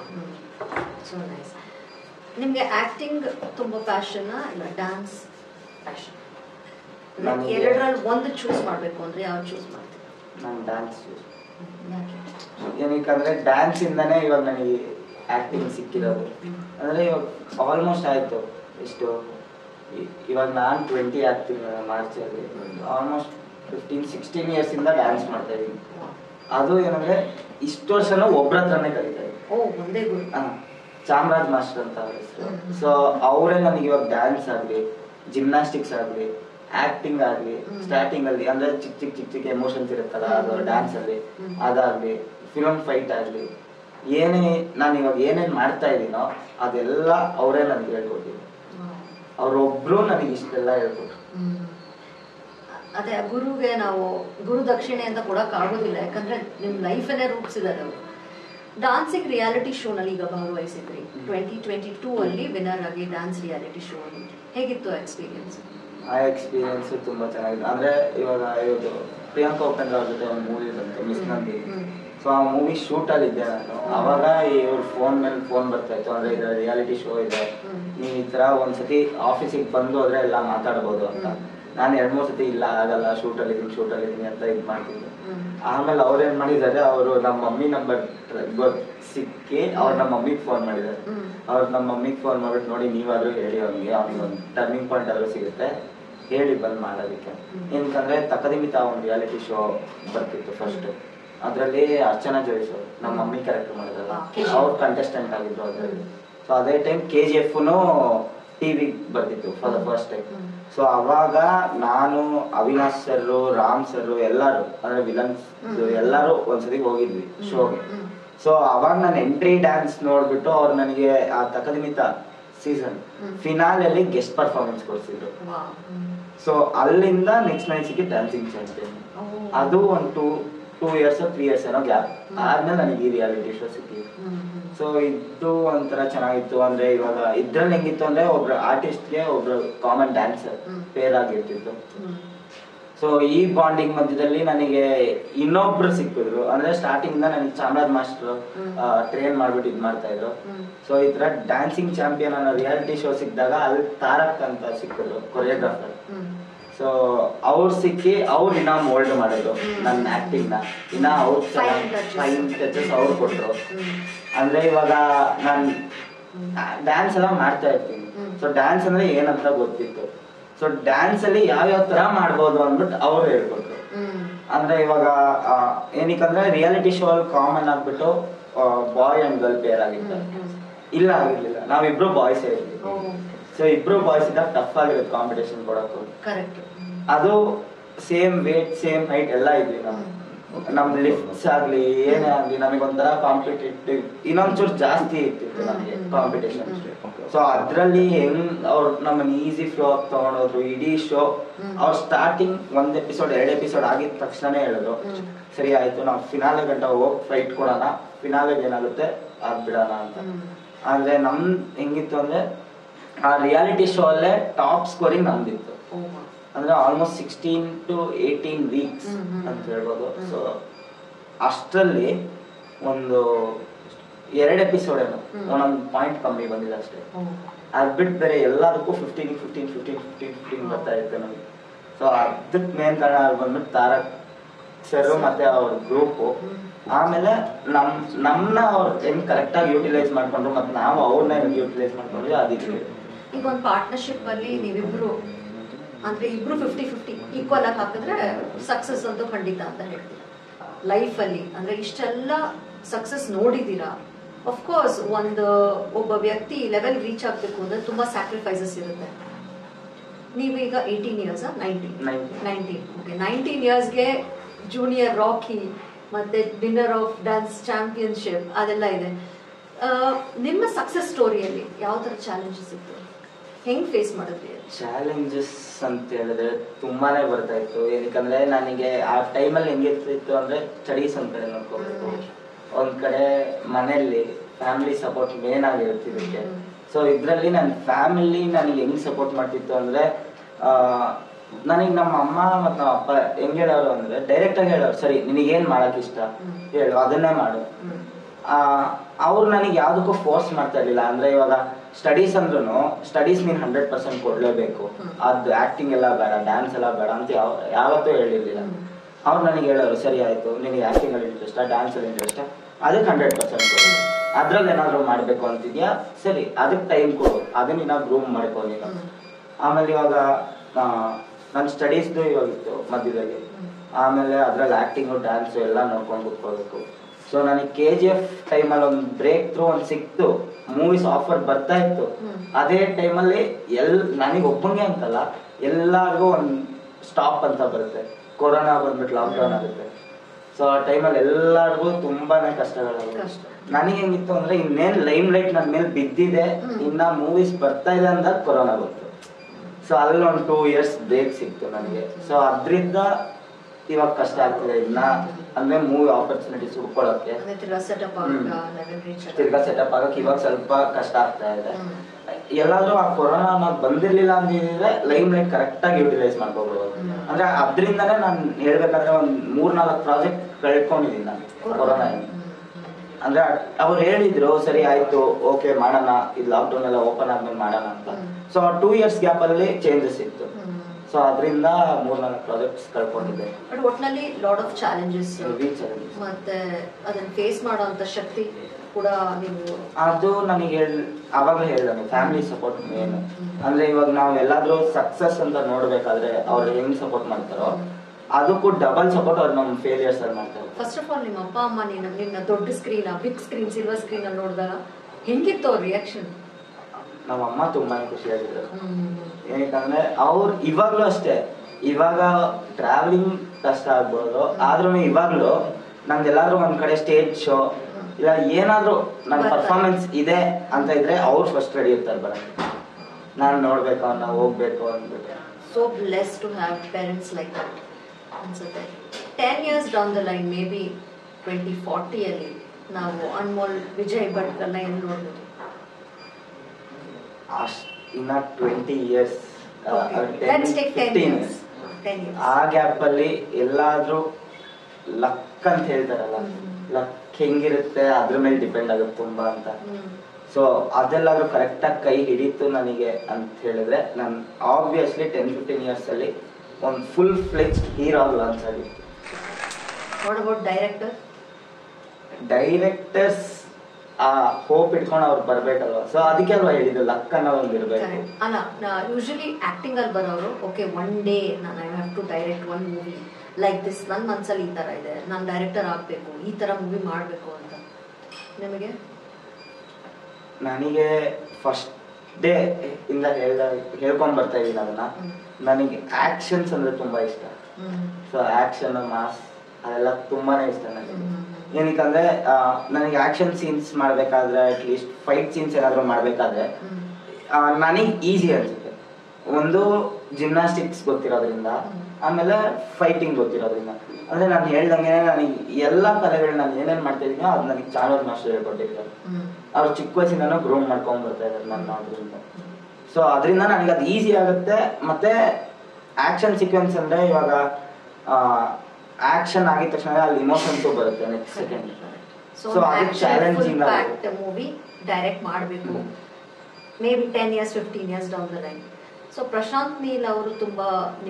A: ನಿಮ್ಗೆ ಆಕ್ಟಿಂಗ್ ತುಂಬಾ ಪ್ಯಾಷನ್ ಇಲ್ಲ ಡ್ಯಾನ್ಸ್ ಪ್ಯಾಷನ್? ಎರಡರಲ್ಲಿ ಒಂದು ಚೂಸ್ ಮಾಡ್ಬೇಕು ಅಂದ್ರೆ ಯಾವ್ದು ಚೂಸ್ ಮಾಡ್ತೀವಿ?
B: ನಾನು ಡ್ಯಾನ್ಸ್ ಚೂಸ್. ಏನಕ್ಕಂದ್ರೆ ಡ್ಯಾನ್ಸ್ ಇಂದಾನೆ ಇವಾಗ ನನಗೆ ಆಕ್ಟಿಂಗ್ ಸಿಕ್ಕಿರೋದು. ಅಂದ್ರೆ ಇವಾಗ ಆಲ್ಮೋಸ್ಟ್ ಆಯ್ತು. ಎಷ್ಟು ಇವಾಗ ನಾನು 20 ಆಗ್ತೀನಿ ಮಾರ್ಚಲ್ಲಿ, ಆಲ್ಮೋಸ್ಟ್ 15-16 ಇಯರ್ಸಿಂದ ಡ್ಯಾನ್ಸ್ ಮಾಡ್ತಾ ಇದ್ದೀನಿ. ಅದು ಏನಂದರೆ ಇಷ್ಟು ವರ್ಷನೂ ಒಬ್ಬರ ಹತ್ರನೇ ಕಲಿತಾ ಇದ್ದೀನಿ. ಚಾಮರಾಜ್ ಮಾಸ್ಟರ್ ಅಂತ ಅವ್ರ ಹೆಸರು. ಸೊ ಅವರೇ ನನಗೆ ಇವಾಗ ಡ್ಯಾನ್ಸ್ ಆಗಲಿ, ಜಿಮ್ನಾಸ್ಟಿಕ್ಸ್ ಆಗಲಿ, ಆಕ್ಟಿಂಗ್ ಆಗಲಿ, ಸ್ಟಾರ್ಟಿಂಗ್ ಅಲ್ಲಿ ಅಂದ್ರೆ ಚಿಕ್ಕ ಎಮೋಷನ್ಸ್ ಇರುತ್ತಲ್ಲ ಅದು ಡ್ಯಾನ್ಸ್ ಅಲ್ಲಿ ಅದಾಗ್ಲಿ, ಫಿಲ್ಮ್ ಫೈಟ್ ಆಗಲಿ, ನಾನು ಇವಾಗ ಏನೇನು ಮಾಡ್ತಾ ಇದ್ದೀನೋ ಅದೆಲ್ಲ ಅವರೇ ನನಗೆ ಹೇಳ್ಕೊಟ್ಟಿದ್ರು. ಅವರೊಬ್ರು ನನಗೆ ಇಷ್ಟೆಲ್ಲ ಹೇಳ್ಕೊಟ್ರು.
A: ಅದೇ ಗುರುಗೆ ನಾವು ಗುರು ದಕ್ಷಿಣೆ ಅಂತ ಕೊಡಕ್ ಆಗೋದಿಲ್ಲ, ಯಾಕಂದ್ರೆ ನಿಮ್ ಲೈಫನ್ನೇ ರೂಪಿಸಿದ್ದಾರೆ ಅವರು. ಡಾನ್ಸಿಂಗ್ ರಿಯಾಲಿಟಿ ಶೋನಲ್ಲಿ ಈಗ ಭಾಗವಹಿಸಿದ್ರಿ 2022 ಅಲ್ಲಿ ವಿನ್ನರ್ ಆಗಿ ಡ್ಯಾನ್ಸ್ ರಿಯಾಲಿಟಿ ಶೋ ಅಲ್ಲಿ. ಹೇಗಿತ್ತು ಎಕ್ಸ್ಪೀರಿಯನ್ಸ್?
B: ಆ ಎಕ್ಸ್ಪೀರಿಯನ್ಸ್ ತುಂಬಾ ಚೆನ್ನಾಗಿದೆ. ಅಂದ್ರೆ ಇವಾಗ ಇವತ್ತು ಪ್ರಿಯಾಂಕಾ ಉಪೇಂದ್ರ ಅವ್ರ ಜೊತೆ ಒಂದು ಮೂವಿ ಬಂತು ಮಿಸ್ ನಂದಿ. ಸೊ ಆ ಮೂವಿ ಶೂಟ್ ಅಲ್ಲಿ ಇದ್ದೆ ನಾನು. ಅವಾಗ ಇವ್ರ ಫೋನ್ ಮೇಲೆ ಫೋನ್ ಬರ್ತಾ ಇತ್ತು, ಅಂದ್ರೆ ಇದು ರಿಯಾಲಿಟಿ ಶೋ ಇದೆ, ನೀವು ಈ ತರ ಒಂದ್ಸತಿ ಆಫೀಸಿಗೆ ಬಂದು ಹೋದ್ರೆ ಎಲ್ಲ ಮಾತಾಡ್ಬೋದು ಅಂತ. ನಾನು 2-3 ಸತಿ ಇಲ್ಲ ಆಗಲ್ಲ, ಶೂಟಲ್ಲಿ ಇದೀನಿ ಅಂತ ಇದು ಮಾಡ್ತಿದ್ದೆ. ಆಮೇಲೆ ಅವ್ರೇನ್ ಮಾಡಿದ್ದಾರೆ, ಅವರು ನಮ್ಮ ಮಮ್ಮಿ ನಂಬರ್ ಸಿಕ್ಕಿ ಅವ್ರು ನಮ್ಮ ಮಮ್ಮಿಗೆ ಫೋನ್ ಮಾಡಿದ್ದಾರೆ. ಅವ್ರು ನಮ್ಮ ಮಮ್ಮಿಗೆ ಫೋನ್ ಮಾಡ್ಬಿಟ್ಟು, ನೋಡಿ ನೀವಾದ್ರೂ ಹೇಳಿ ಅವ್ನಿಗೆ ಒಂದು ಟರ್ನಿಂಗ್ ಪಾಯಿಂಟ್ ಆದ್ರೂ ಸಿಗುತ್ತೆ, ಹೇಳಿ ಬಂದ್ ಮಾಡೋದಕ್ಕೆ. ಏನಕ್ಕಂದ್ರೆ ತಕದಿಮಿತ ಒಂದು ರಿಯಾಲಿಟಿ ಶೋ ಬರ್ತಿತ್ತು ಫಸ್ಟ್. ಅದ್ರಲ್ಲಿ ಅರ್ಚನಾ ಜೋಯಿಸ್ ಅವರು ನಮ್ಮ ಮಮ್ಮಿ ಕ್ಯಾರೆಕ್ಟರ್ ಮಾಡಿದಾರೆ, ಅವ್ರು ಕಂಟೆಸ್ಟೆಂಟ್ ಆಗಿದ್ರು ಅದ್ರಲ್ಲಿ. ಸೊ ಅದೇ ಟೈಮ್ KGF ಟಿವಿ ಬರ್ತಿತ್ತು for the first time. So ಅವಾಗ ನಾನು, ಅವಿನಾಶ್ ಸರ್, ರಾಮ್ ಸರ್ ಎಲ್ಲರೂ ಅಂದ್ರೆ ವಿಲನ್ಸ್ ಎಲ್ಲರೂ ಒಂದ್ಸತಿ ಹೋಗಿದ್ವಿ ಶೋಗೆ. ಸೊ ಅವಾಗ ನಾನು ಎಂಟ್ರಿ ಡ್ಯಾನ್ಸ್ ನೋಡ್ಬಿಟ್ಟು ಅವ್ರು ನನಗೆ ಆ ತಕದಿಮಿತ ಸೀಸನ್ ಫಿನಾಲಲ್ಲಿ ಗೆಸ್ಟ್ ಪರ್ಫಾರ್ಮೆನ್ಸ್ ಕೊಡ್ಸಿದ್ರು. ಸೊ ಅಲ್ಲಿಂದ ನೆಕ್ಸ್ಟ್ ನೈಟ್ ಸಿಕ್ಕಿ ಡ್ಯಾನ್ಸಿಂಗ್ ಚಾಂಪಿಯನ್. ಅದು ಒಂದು 2 years 3 years ಏನೋ ಗ್ಯಾಪ್ ಆದ್ಮೇಲೆ ನನಗೆ ಈ ರಿಯಾಲಿಟಿ ಶೋ ಸಿಕ್ಕಿತ್ತು. ಸೊ ಇದು ಒಂಥರ ಚೆನ್ನಾಗಿತ್ತು. ಅಂದ್ರೆ ಇವಾಗ ಇದ್ರಲ್ಲಿ ಹೆಂಗಿತ್ತು ಅಂದ್ರೆ ಒಬ್ರು ಆರ್ಟಿಸ್ಟ್ಗೆ ಒಬ್ರು ಕಾಮನ್ ಡ್ಯಾನ್ಸರ್ ಪೇರ್ ಆಗಿರ್ತಿತ್ತು. ಸೊ ಈ ಬಾಂಡಿಂಗ್ ಮಧ್ಯದಲ್ಲಿ ನನಗೆ ಇನ್ನೊಬ್ರು ಸಿಕ್ಕಿದ್ರು. ಅಂದ್ರೆ ಸ್ಟಾರ್ಟಿಂಗ್ ಇಂದ ನನಗೆ ಚಾಮರಾಜ್ ಮಾಸ್ಟರ್ ಟ್ರೈನ್ ಮಾಡ್ಬಿಟ್ಟು ಇದ್ ಮಾಡ್ತಾ ಇದ್ರು. ಸೊ ಈ ತರ ಡ್ಯಾನ್ಸಿಂಗ್ ಚಾಂಪಿಯನ್ ಅನ್ನೋ ರಿಯಾಲಿಟಿ ಶೋ ಸಿಕ್ಕಿದಾಗ ಅಲ್ಲಿ ತಾರಕ್ ಅಂತ ಸಿಕ್ಕಿದ್ರು, ಕೊರಿಯೋಗ್ರಾಫರ್. ಸೊ ಅವ್ರು ಸಿಕ್ಕಿ ಅವ್ರು ಇನ್ನ ಮೋಲ್ಡ್ ಮಾಡಿದ್ರು ನನ್ನ ಆಕ್ಟಿಂಗ್ ನ. ಇನ್ನ ಅವ್ರು ಫೈನ್ ಟಚಸ್ ಅವ್ರು ಕೊಟ್ರು. ಅಂದ್ರೆ ಇವಾಗ ನಾನು ಡ್ಯಾನ್ಸ್ ಎಲ್ಲ ಮಾಡ್ತಾ ಇರ್ತೀನಿ. ಸೊ ಡ್ಯಾನ್ಸ್ ಅಂದ್ರೆ ಏನಂತ ಗೊತ್ತಿತ್ತು. ಸೊ ಡ್ಯಾನ್ಸ್ ಅಲ್ಲಿ ಯಾವ್ಯಾವ ತರ ಮಾಡ್ಬೋದು ಅಂದ್ಬಿಟ್ಟು ಅವ್ರು ಹೇಳ್ಕೊಟ್ರು. ಅಂದ್ರೆ ಇವಾಗ ಏನಕ್ಕಂದ್ರೆ ರಿಯಾಲಿಟಿ ಶೋ ಅಲ್ಲಿ ಕಾಮನ್ ಆಗ್ಬಿಟ್ಟು ಬಾಯ್ ಅಂಡ್ ಗರ್ಲ್ ಪೇರ್ ಆಗಿತ್ತು. ಇಲ್ಲ ಆಗಿರ್ಲಿಲ್ಲ, ನಾವಿಬ್ರು ಬಾಯ್ಸ್ ಇರ್ಲಿ. ಸೊ ಇಬ್ರು ಬಾಯ್ಸ್ ಇದ್ದಾಗ ಟಫ್ ಆಗಿರುತ್ತೆ ಕಾಂಪಿಟೇಷನ್ ಕೊಡೋಕ್ಕೂ. ಅದು ಸೇಮ್ ವೇಟ್ ಸೇಮ್ ಹೈಟ್ ಎಲ್ಲ ಇದ್ವಿ ನಾವು. ನಮ್ ಲಿಫ್ಟ್ಸ್ ಆಗ್ಲಿ ಏನೇ ಆಗ್ಲಿ ನಮಗೊಂಥರ ಕಾಂಪಿಟೇಟಿವ್ ಇನ್ನೊಂಚೂರು ಜಾಸ್ತಿ ಇರ್ತಿತ್ತು ನಮಗೆ ಕಾಂಪಿಟೇಷನ್. ಸೊ ಅದ್ರಲ್ಲಿ ಹೆಂಗ್ ಅವ್ರು ನಮ್ಮನ್ನ ಈಸಿ ಫ್ಲೋ ತಗೊಂಡೋದ್ರು ಇಡೀ ಶೋ. ಅವ್ರು ಸ್ಟಾರ್ಟಿಂಗ್ 1 ಎಪಿಸೋಡ್ 2 ಎಪಿಸೋಡ್ ಆಗಿದ ತಕ್ಷಣನೇ ಹೇಳಿದ್ರು, ಸರಿ ಆಯ್ತು ನಾವು ಫಿನಾಲೆ ಗಂಟ ಹೋಗಿ ಫೈಟ್ ಕೊಡೋಣ, ಫಿನಾಲೆಗೆ ಏನಾಗುತ್ತೆ ಆಗ್ಬಿಡೋಣ ಅಂತ. ಆದ್ರೆ ನಮ್ ಹೆಂಗಿತ್ತು ಅಂದ್ರೆ ಆ ರಿಯಾಲಿಟಿ ಶೋ ಅಲ್ಲೇ ಟಾಪ್ ಸ್ಕೋರಿಂಗ್ ನಮ್ದಿತ್ತು. ಅಂದ್ರೆ ಆಲ್ಮೋಸ್ಟ್ 16 to 18 weeks ಅಂತ ಹೇಳ್ಬೋದು. ಸೊ ಅಷ್ಟರಲ್ಲಿ ಒಂದು 2 ಎಪಿಸೋಡ್ ಏನೋ ಒಂದೊಂದು ಪಾಯಿಂಟ್ ಕಮ್ಮಿ ಬಂದಿದೆ ಅಷ್ಟೇ. ಅದ್ ಬಿಟ್ಟು ಬೇರೆ ಎಲ್ಲದಕ್ಕೂ 15 ಬರ್ತಾ ಇರುತ್ತೆ ನಮಗೆ. ಸೊ ಅದಕ್ಕೆ ಮೇನ್ ಕಾರಣ ಬಂದ್ಬಿಟ್ಟು ತಾರಕ್ ಸರ್ ಮತ್ತೆ ಅವ್ರ ಗ್ರೂಪು. ಆಮೇಲೆ ನಮ್ಮನ್ನ ಅವ್ರು ಹೆಂಗ್ ಕರೆಕ್ಟಾಗಿ ಯೂಟಿಲೈಸ್ ಮಾಡ್ಕೊಂಡ್ರು ಮತ್ತೆ ನಾವು ಅವ್ರನ್ನ ಹೆಂಗ್ ಯೂಟಿಲೈಸ್ ಮಾಡ್ಕೊಂಡ್ವಿ ಅದಕ್ಕೆ.
A: ಈಗ ಒಂದು ಪಾರ್ಟ್ನರ್ಶಿಪ್ ಅಲ್ಲಿ ನೀವಿಬ್ರು ಅಂದ್ರೆ ಇಬ್ರು 50-50 ಈಕ್ವಲ್ ಆಗಿ ಹಾಕಿದ್ರೆ ಸಕ್ಸಸ್ ಅಂತೂ ಖಂಡಿತ ಅಂತ ಹೇಳ್ತೀರಾ ಲೈಫ್ ಅಲ್ಲಿ. ಅಂದ್ರೆ ಇಷ್ಟೆಲ್ಲ ಸಕ್ಸಸ್ ನೋಡಿದೀರಾ. ಅಫ್ಕೋರ್ಸ್ ಒಬ್ಬ ವ್ಯಕ್ತಿ ಲೆವೆಲ್ ರೀಚ್ ಆಗ್ಬೇಕು ಅಂದ್ರೆ ತುಂಬಾ ಸ್ಯಾಕ್ರಿಫೈಸಸ್ ಇರುತ್ತೆ. ನೀವೀಗ 18 years 19 ಇಯರ್ಸ್ಗೆ ಜೂನಿಯರ್ ರಾಕಿ ಮತ್ತೆ ವಿನ್ನರ್ ಆಫ್ ಡ್ಯಾನ್ಸ್ ಚಾಂಪಿಯನ್ಶಿಪ್ ಅದೆಲ್ಲ ಇದೆ. ನಿಮ್ಮ ಸಕ್ಸಸ್ ಸ್ಟೋರಿಯಲ್ಲಿ ಯಾವ ತರ ಚಾಲೆಂಜಸ್ ಇತ್ತು, ಹೆಂಗ್ ಫೇಸ್ ಮಾಡಿದ್ರಿ?
B: ಚಾಲೆಂಜಸ್ ಅಂತ ಹೇಳಿದ್ರೆ ತುಂಬಾನೇ ಬರ್ತಾ ಇತ್ತು. ಏನಕ್ಕಂದ್ರೆ ನನಗೆ ಆ ಟೈಮಲ್ಲಿ ಹೆಂಗಿರ್ತಿತ್ತು ಅಂದ್ರೆ ಸ್ಟಡೀಸ್ ಒಂದ್ ಕಡೆ ನೋಡ್ಕೋಬೇಕು, ಒಂದ್ ಕಡೆ ಮನೆಯಲ್ಲಿ ಫ್ಯಾಮಿಲಿ ಸಪೋರ್ಟ್ ಮೇನ್ ಆಗಿರ್ತಿದ್ದಕ್ಕೆ. ಸೊ ಇದ್ರಲ್ಲಿ ನನ್ನ ಫ್ಯಾಮಿಲಿ ನನಗೆ ಹೆಂಗ್ ಸಪೋರ್ಟ್ ಮಾಡ್ತಿತ್ತು ಅಂದ್ರೆ ನನಗೆ ನಮ್ಮ ಅಮ್ಮ ಮತ್ತು ನಮ್ಮ ಅಪ್ಪ ಹೆಂಗ್ ಹೇಳೋರು ಅಂದ್ರೆ ಡೈರೆಕ್ಟ್ ಆಗಿ ಹೇಳೋರು, ಸರಿ ನಿನಗೇನ್ ಮಾಡಕ್ ಇಷ್ಟ ಹೇಳು ಅದನ್ನೇ ಮಾಡು. ಅವ್ರು ನನಗೆ ಯಾವ್ದಕ್ಕೂ ಫೋರ್ಸ್ ಮಾಡ್ತಾ ಇರ್ಲಿಲ್ಲ. ಅಂದ್ರೆ ಇವಾಗ ಸ್ಟಡೀಸ್ ಅಂದ್ರೂ ಸ್ಟಡೀಸ್ ನೀನ್ 100% ಕೊಡ್ಲೇಬೇಕು, ಅದು ಆಕ್ಟಿಂಗ್ ಎಲ್ಲ ಬೇಡ, ಡ್ಯಾನ್ಸ್ ಎಲ್ಲ ಬೇಡ ಅಂತ ಯಾವತ್ತೂ ಹೇಳಿರ್ಲಿಲ್ಲ. ಅವ್ರು ನನಗೆ ಹೇಳೋರು, ಸರಿ ಆಯ್ತು ನಿನಗೆ ಆಕ್ಟಿಂಗ್ ಅಲ್ಲಿ ಇಂಟ್ರೆಸ್ಟಾ ಡ್ಯಾನ್ಸ್ ಅಲ್ಲಿ ಇಂಟ್ರೆಸ್ಟಾ ಅದಕ್ಕೆ 100% ಕೊಡು. ಅದ್ರಲ್ಲಿ ಏನಾದ್ರು ಮಾಡ್ಬೇಕು ಅಂತಿದ್ಯಾ ಸರಿ ಅದಕ್ಕೆ ಟೈಮ್ ಕೊಡು, ಅದನ್ನ ಗ್ರೂಮ್ ಮಾಡ್ಕೊ ನೀನು. ಆಮೇಲೆ ಇವಾಗ ನನ್ನ ಸ್ಟಡೀಸ್ದು ಇವಾಗಿತ್ತು ಮಧ್ಯದಲ್ಲಿ, ಆಮೇಲೆ ಅದ್ರಲ್ಲಿ ಆ್ಯಕ್ಟಿಂಗು ಡ್ಯಾನ್ಸು ಎಲ್ಲ ನೋಡ್ಕೊಂಡು ಕೂತ್ಕೋಬೇಕು. ಸೊ ನನಗೆ KGF ಟೈಮಲ್ಲಿ ಒಂದು ಬ್ರೇಕ್ ಥ್ರೂ ಒಂದು ಸಿಕ್ತು, ಮೂವೀಸ್ ಆಫರ್ ಬರ್ತಾ ಇತ್ತು. ಅದೇ ಟೈಮಲ್ಲಿ ನನಗೆ ಒಬ್ಬಂಗೆ ಅಂತಲ್ಲ, ಎಲ್ಲರಿಗೂ ಒಂದು ಸ್ಟಾಪ್ ಅಂತ ಬರುತ್ತೆ. ಕೊರೋನಾ ಬಂದ್ಬಿಟ್ಟು ಲಾಕ್ಡೌನ್ ಆಗುತ್ತೆ. ಸೊ ಆ ಟೈಮಲ್ಲಿ ಎಲ್ಲರಿಗೂ ತುಂಬಾನೇ ಕಷ್ಟಗಳಾಗುತ್ತೆ. ನನಗೆ ಹೆಂಗಿತ್ತು ಅಂದ್ರೆ ಇನ್ನೇನು ಲೈಮ್ ಲೈಟ್ ನನ್ನ ಮೇಲೆ ಬಿದ್ದಿದೆ, ಇನ್ನ ಮೂವೀಸ್ ಬರ್ತಾ ಇದೆ ಅಂದಾಗ ಕೊರೋನಾ ಬಂತು. ಸೊ ಅಲ್ಲಿ ಒಂದು 2 years ಬ್ರೇಕ್ ಸಿಕ್ತು ನನಗೆ. ಸೊ ಅದರಿಂದ ಇವಾಗ ಕಷ್ಟ ಆಗ್ತಿದೆ ಇನ್ನ, ಅಂದ್ರೆ ಮೂವಿ ಆಪರ್ಚುನಿಟೀಸ್ ಹುಡ್ಕೊಳ್ಳೋಕೆ, ತಿರ್ಗಾ ಸೆಟಪ್ ಆಗಕ್ಕೆ ಇವಾಗ ಸ್ವಲ್ಪ ಕಷ್ಟ ಆಗ್ತಾ ಇದೆ. ಎಲ್ಲಾದ್ರೂ ಆ ಕೊರೋನಾ ಅನ್ನೋದು ಬಂದಿರ್ಲಿಲ್ಲ ಅಂದಿದ್ರೆ ಲೈಮ್ ಲೈಟ್ ಕರೆಕ್ಟ್ ಆಗಿ ಯುಟಿಲೈಸ್ ಮಾಡ್ಕೋಬಹುದು. ಅಂದ್ರೆ ಅದ್ರಿಂದಾನೇ ನಾನು ಹೇಳ್ಬೇಕಾದ್ರೆ ಒಂದ್ 3-4 ಪ್ರಾಜೆಕ್ಟ್ ಕಳ್ಕೊಂಡಿದ್ದೀನಿ ನಾನು ಕೊರೋನಾ. ಅಂದ್ರೆ ಅವ್ರು ಹೇಳಿದ್ರು ಸರಿ ಆಯ್ತು ಓಕೆ ಮಾಡೋಣ, ಇದು ಲಾಕ್ಡೌನ್ ಎಲ್ಲ ಓಪನ್ ಆದ್ಮೇಲೆ ಮಾಡೋಣ ಅಂತ. ಸೊ 2 years ಗ್ಯಾಪ್ ಅಲ್ಲಿ ಚೇಂಜಸ್ ಇತ್ತು. ಸೊ ಅದರಿಂದ 3-4 ಪ್ರಾಜೆಕ್ಟ್ಸ್ ಕಳ್ಕೊಂಡಿದ್ದೆ.
A: ಬಟ್ ಒಟ್ನಲ್ಲಿ ಲಾಟ್ ಆಫ್ ಚಾಲೆಂಜಸ್ ಮತ್ತೆ ಅದನ್ನ ಫೇಸ್ ಮಾಡೋಂತ ಶಕ್ತಿ ಕೂಡ ನೀವು,
B: ಅದು ನನಗೆ ಅವಾಗಲೇ ಹೇಳಿದೆ, ಫ್ಯಾಮಿಲಿ ಸಪೋರ್ಟ್ ಮೇನ್. ಅಂದ್ರೆ ಇವಾಗ ನಾವು ಎಲ್ಲಾದ್ರೂ ಸಕ್ಸಸ್ ಅಂತ ನೋಡ್ಬೇಕಾದ್ರೆ ಅವ್ರು ಹೆಂಗ್ ಸಪೋರ್ಟ್ ಮಾಡ್ತಾರೋ ಅದಕ್ಕೂ ಡಬಲ್ ಸಪೋರ್ಟ್ ಅವ್ರು ನಮ್ಮ ಫೇಲಿಯರ್ಸ್ ಅಲ್ಲಿ ಮಾಡ್ತಾರೆ.
A: ಫಸ್ಟ್ ಆಫ್ ಆಲ್ ನಿಮ್ಮ ಅಪ್ಪ ಅಮ್ಮ ನಿನ್ನ ದೊಡ್ಡ screen, big screen, silver screen ಅಲ್ಲಿ ನೋಡಿದಾಗ ಹೆಂಗಿತ್ತು ಅವ್ರ ರಿಯಾಕ್ಷನ್?
B: ನಮ್ಮ ಅಮ್ಮ ತುಂಬಾನೇ ಖುಷಿಯಾಗಿದ್ರು. ಏನಕ್ಕಂದ್ರೆ ಅವ್ರು ಇವಾಗ್ಲೂ ಅಷ್ಟೇ, ಇವಾಗ ಟ್ರಾವೆಲಿಂಗ್ ಕಷ್ಟ ಆಗ್ಬೋದು, ಆದ್ರೂ ಇವಾಗ್ಲೂ ನಂದೆಲ್ಲಾದ್ರೂ ಒಂದ್ ಕಡೆ ಸ್ಟೇಜ್ ಶೋ ಇಲ್ಲ ಏನಾದ್ರೂ ನನ್ನ ಪರ್ಫಾರ್ಮೆನ್ಸ್ ಇದೆ ಅಂತ ಇದ್ರೆ ಅವ್ರು ಫಸ್ಟ್ ರೆಡಿ ಇರ್ತಾರೆ ಬರಕ್ಕೆ, ನಾನು ನೋಡ್ಬೇಕು ಅವ್ರನ್ನ, ಹೋಗ್ಬೇಕು ಅಂದ್ಬಿಟ್ಟು.
A: So blessed to have parents like that. ಅನ್ಸುತ್ತೆ 10 years down the line, maybe 2040 ಅಲ್ಲಿ ನಾವು ಅನ್ಮೋಲ್ ವಿಜಯ್ ಭಟ್ಕರ್ನ ಎಲ್ಲಿ ನೋಡ್ಬೋದು?
B: ಇನ್ನ 20 years,
A: let's take 10 years.
B: ಆ ಗ್ಯಾಪ್ ಅಲ್ಲಿ ಎಲ್ಲಾದ್ರೂ ಲಕ್ ಅಂತ ಹೇಳ್ತಾರಲ್ಲ, ಲಕ್ ಹೆಂಗಿರುತ್ತೆ ಅದ್ರ ಮೇಲೆ ಡಿಪೆಂಡ್ ಆಗುತ್ತೆ ತುಂಬಾ ಅಂತ. ಸೊ ಅದೆಲ್ಲಾದ್ರೂ ಕರೆಕ್ಟ್ ಆಗಿ ಕೈ ಹಿಡಿತು ನನಗೆ ಅಂತ ಹೇಳಿದ್ರೆ ನಾನು ಆಬ್ವಿಯಸ್ಲಿ 10-15 years ಅಲ್ಲಿ ಒಂದು ಫುಲ್ ಫ್ಲೆಕ್ಸ್ಡ್ ಹೀರೋ ಆಗಲ್ಲ ಅಂತ ಹೇಳಿ.
A: ವಾಟ್ ಅಬೌಟ್
B: ಡೈರೆಕ್ಟರ್ಸ್ ಆ ಹೋಪ್ ಇಟ್ಕೊಂಡು ಅವ್ರು ಬರ್ಬೇಕಲ್ವಾ, ಸೊ ಅದಕ್ಕೆ ಅಲ್ವಾ ಹೇಳಿದ್ದು ಲಕ್ ಅನ್ನೋ ಒಂದು ಇರ್ಬೇಕು.
A: ಅಲ್ಲ, ಯೂಶಲಿ ಆಕ್ಟಿಂಗ್ ಅಲ್ಲಿ ಬರೋರು ಓಕೆ ಒನ್ ಡೇ ನಾನು I have to direct one movie like this, ನನ್ನ ಮನ್ಸಲ್ಲಿ ಈ ತರ ಇದೆ, ನಾನು ಡೈರೆಕ್ಟರ್ ಆಗ್ಬೇಕು, ಈ ತರ ಮೂವಿ ಮಾಡ್ಬೇಕು ಅಂತ. ನಿಮಗೆ?
B: ನನಗೆ ಫಸ್ಟ್ ಡೇ ಇಂದ ಹೇಳ್ಕೊಂಡ್ ಬರ್ತಾ ಇದ್ದೀನಿ ಅದನ್ನ. ನನಗೆ ಆಕ್ಷನ್ಸ್ ಅಂದ್ರೆ ತುಂಬಾ ಇಷ್ಟ. ಸೊ ಆಕ್ಷನ್, ಮಾಸ್ ಅದೆಲ್ಲ ತುಂಬಾನೇ ಇಷ್ಟ ನನಗೆ. ಏನಕ್ಕಂದ್ರೆ ನನಗೆ ಆಕ್ಷನ್ ಸೀನ್ಸ್ ಮಾಡ್ಬೇಕಾದ್ರೆ, ಅಟ್ಲೀಸ್ಟ್ ಫೈಟ್ ಸೀನ್ಸ್ ಏನಾದ್ರು ಮಾಡ್ಬೇಕಾದ್ರೆ ನನಗೆ ಈಸಿ ಅನ್ಸುತ್ತೆ. ಒಂದು ಜಿಮ್ನಾಸ್ಟಿಕ್ಸ್ ಗೊತ್ತಿರೋದ್ರಿಂದ, ಆಮೇಲೆ ಫೈಟಿಂಗ್ ಗೊತ್ತಿರೋದ್ರಿಂದ. ಅಂದ್ರೆ ನಾನು ಹೇಳ್ದಂಗೆ ನನಗೆ ಎಲ್ಲಾ ಕಲೆಗಳು ನಾನು ಏನೇನ್ ಮಾಡ್ತಾ ಇದೀನೋ ಅದು ನನಗೆ ಚಾನಲ್ ಮಾಸ್ಟರ್ ಹೇಳ್ಕೊಟ್ಟಿದ್ದಾರೆ. ಅವ್ರು ಚಿಕ್ಕ ವಯಸ್ಸಿಂದನೂ ಗ್ರೋಮ್ ಮಾಡ್ಕೊಂಡ್ ಬರ್ತಾ ಇದ್ದಾರೆ ನನ್ನ ಅದರಿಂದ. ಸೊ ಅದರಿಂದ ನನಗೆ ಅದು ಈಸಿ ಆಗುತ್ತೆ. ಮತ್ತೆ ಆಕ್ಷನ್ ಸೀಕ್ವೆನ್ಸ್ ಅಂದ್ರೆ ಇವಾಗ ಆಕ್ಷನ್ ಆಗಿದ ತಕ್ಷಣ ಅಲ್ಲಿ ಇಮೋಷನ್ಸ್ ಬರುತ್ತೆ ನೆಕ್ಸ್ಟ್ ಸೆಕೆಂಡ್. ಸೊ ಅದು ಚಾಲೆಂಜಿಂಗ್
A: ಮೂವಿ ಡೈರೆಕ್ಟ್ ಮಾಡಬೇಕು maybe 10 years 15 years down the line. So Prashanth Neel ಅವರು ತುಂಬಾ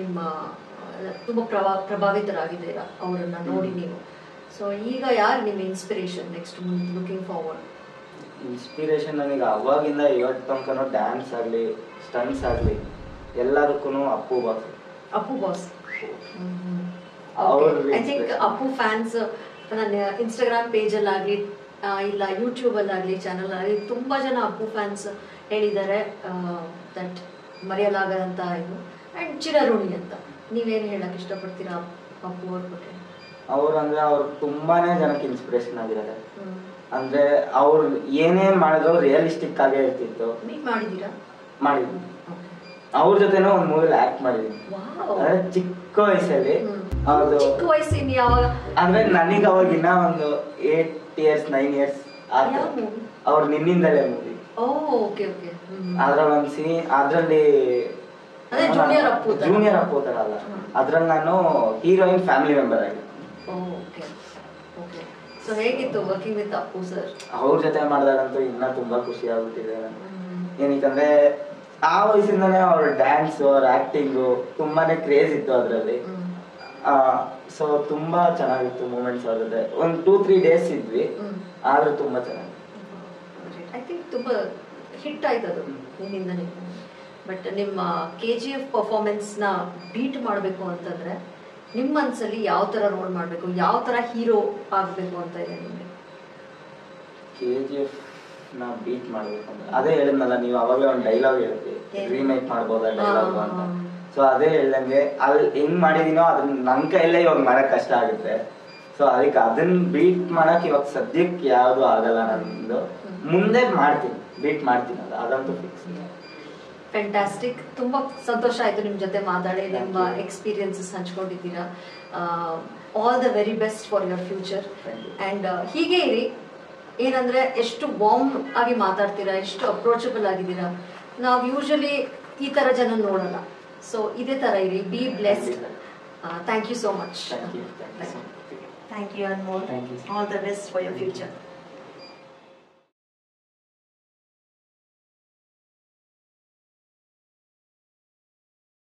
A: ಪ್ರಭಾವಿತರಾಗಿದ್ದೀರಾ ಅವರನ್ನ ನೋಡಿ ನೀವು. ಸೊ ಈಗ ಯಾರು ನಿಮ್ಮ inspiration next looking forward?
B: Inspiration ನನಗೆ ಅವಾಗಿಂದ ಇವತ್ತು ತನಕನೂ ಡ್ಯಾನ್ಸ್ ಆಗಲಿ, ಸ್ಟಂಟ್ಸ್ ಆಗಲಿ ಎಲ್ಲದಕ್ಕೂ Appu boss.
A: I think Appu fans ನನ್ನ ಇನ್ಸ್ಟಾಗ್ರಾಮ್ ಪೇಜಲ್ಲಾಗಲಿ ಇಲ್ಲ ಯೂಟ್ಯೂಬಲ್ಲಾಗಲಿ ಚಾನಲ್ ಆಗಲಿ ತುಂಬ ಜನ ಅಪ್ಪು ಫ್ಯಾನ್ಸ್ ಹೇಳಿದ್ದಾರೆ ದಟ್ ಮರೆಯಲಾಗದಂತ ಇದು ಆ್ಯಂಡ್ ಚಿರಋಣಿ ಅಂತ. ನೀವೇನು ಹೇಳಕ್ಕೆ ಇಷ್ಟಪಡ್ತೀರಾ ಅಪ್ಪು ಅವ್ರ ಬಗ್ಗೆ?
B: ಅವ್ರು ತುಂಬಾನೇ ಜನಕ್ಕೆ ಇನ್ಸ್ಪಿರೇಷನ್ ಆಗಿದ್ದಾರೆ. ಅಂದ್ರೆ ಅವ್ರು ಏನೇ ಮಾಡಿದ್ರು ರಿಯಲಿಸ್ಟಿಕ್ ಆಗೇ ಇರ್ತಿತ್ತು.
A: ನೀವು ಮಾಡಿದ್ದೀರಾ?
B: ಮಾಡಿದ್ವಿ. ಅವ್ರ ಜೊತೆನೂ ಒಂದು ಮೂವಿಲಿ ಆಕ್ಟ್ ಮಾಡಿದ್ವಿ. ಅಂದ್ರೆ ಚಿಕ್ಕ ವಯಸ್ಸಲ್ಲಿ.
A: ಚಿಕ್ಕ ವಯಸ್ಸಿನ ಯಾವಾಗ
B: ಅಂದ್ರೆ ನನಗೆ ಅವಾಗಿನ್ನ ಒಂದು 8 years 9 years ಅವ್ರು ನಿನ್ನಿಂದಲೇ ಮೂವಿ. ಅದ್ರಲ್ಲಿ ಒಂದು ಸೀನ್, ಅದ್ರಲ್ಲಿ ಜೂನಿಯರ್ ಅಪ್ಪು ತರ ಅಲ್ಲ, ಅದ್ರಲ್ಲಿ ನಾನು ಹೀರೋಯಿನ್ ಫ್ಯಾಮಿಲಿ ಮೆಂಬರ್ ಆಗಿ.
A: ಸೊ ಹೇಗಿತ್ತು ವರ್ಕಿಂಗ್ ವಿತ್ ಅಪ್ಪು ಸರ್?
B: ಅವ್ರ ಜೊತೆ ಮಾಡಿದಾಗಂತೂ ಇನ್ನ ತುಂಬಾ ಖುಷಿ ಆಗ್ಬಿಟ್ಟಿದೆ. ಏನಕ್ಕಂದ್ರೆ ಆ ವಯಸ್ಸಿಂದಾನೇ ಅವ್ರ ಡ್ಯಾನ್ಸ್, ಅವ್ರ ಆಕ್ಟಿಂಗು ತುಂಬಾನೇ ಕ್ರೇಜ್ ಇತ್ತು ಅದ್ರಲ್ಲಿ. ಸೊ ತುಂಬಾ ಚೆನ್ನಾಗಿತ್ತು ಮೂಮೆಂಟ್ಸ್ ಅವ್ರ ಜೊತೆ. ಒಂದು 2-3 days ಇದ್ವಿ, ಆದ್ರೂ ತುಂಬಾ ಚೆನ್ನಾಗಿತ್ತು.
A: ಐ ಥಿಂಕ್ ತುಂಬಾ ಹಿಟ್ ಆಯ್ತು ಅದು ನಿನ್ನಿಂದನೇ. ಬಟ್ ನಿಮ್ಮ KGF ಪರ್ಫಾರ್ಮೆನ್ಸ್ನ ಬೀಟ್ ಮಾಡಬೇಕು ಅಂತಂದ್ರೆ ನಿಮ್ಮ ಮನಸ್ಸಲ್ಲಿ ಯಾವ ಥರ ರೋಲ್ ಮಾಡಬೇಕು, ಯಾವ ಥರ ಹೀರೋ ಆಗಬೇಕು ಅಂತ ಇದೆ ನಿಮಗೆ?
B: KGF ನ ಬೀಟ್ ಮಾಡ್ಬೇಕಂದ್ರೆ ಅದೇ ಹೇಳಿದ್ನಲ್ಲ, ನೀವು ಅವಾಗಲೇ ಒಂದು ಡೈಲಾಗ್ ಹೇಳ್ತೀವಿ, ರೀಮೇಕ್ ಮಾಡ್ಬೋದಾ ಡೈಲಾಗ್ ಅಂತ. ಸೊ ಅದೇ ಹೇಳ್ದಂಗೆ ಅಲ್ಲಿ ಹೆಂಗ್ ಮಾಡಿದೀನೋ ಅದನ್ನ ನನ್ನ ಕೈಯಲ್ಲೇ ಇವಾಗ ಮಾಡಕ್ ಕಷ್ಟ ಆಗುತ್ತೆ. ಸೊ ಅದಕ್ಕೆ ಅದನ್ನ ಬೀಟ್ ಮಾಡಕ್ ಇವಾಗ ಸದ್ಯಕ್ಕೆ ಯಾವುದು ಆಗಲ್ಲ ನಂದು. ಮುಂದೆ ಮಾಡ್ತೀನಿ, ಬೀಟ್ ಮಾಡ್ತೀನಲ್ಲ, ಅದಂತೂ ಫಿಕ್ಸ್.
A: ಫ್ಯಾಂಟಾಸ್ಟಿಕ್. ತುಂಬ ಸಂತೋಷ ಆಯಿತು ನಿಮ್ಮ ಜೊತೆ ಮಾತಾಡಿ, ನಿಮ್ಮ ಎಕ್ಸ್ಪೀರಿಯನ್ಸಸ್ ಹಂಚ್ಕೊಂಡಿದ್ದೀರಾ. All the very best for your future. And ಹೀಗೆ ಇರಿ. ಏನಂದರೆ ಎಷ್ಟು ವಾರ್ಮ್ ಆಗಿ ಮಾತಾಡ್ತೀರಾ, ಎಷ್ಟು ಅಪ್ರೋಚಬಲ್ ಆಗಿದ್ದೀರಾ. ನಾವು ಯೂಶಲಿ ಈ ಥರ ಜನ ನೋಡೋಲ್ಲ. ಸೊ ಇದೇ ಥರ ಇರಿ. Be blessed. Thank you so much.
B: Thank you.
A: Thank you Anmol. All the best for your future.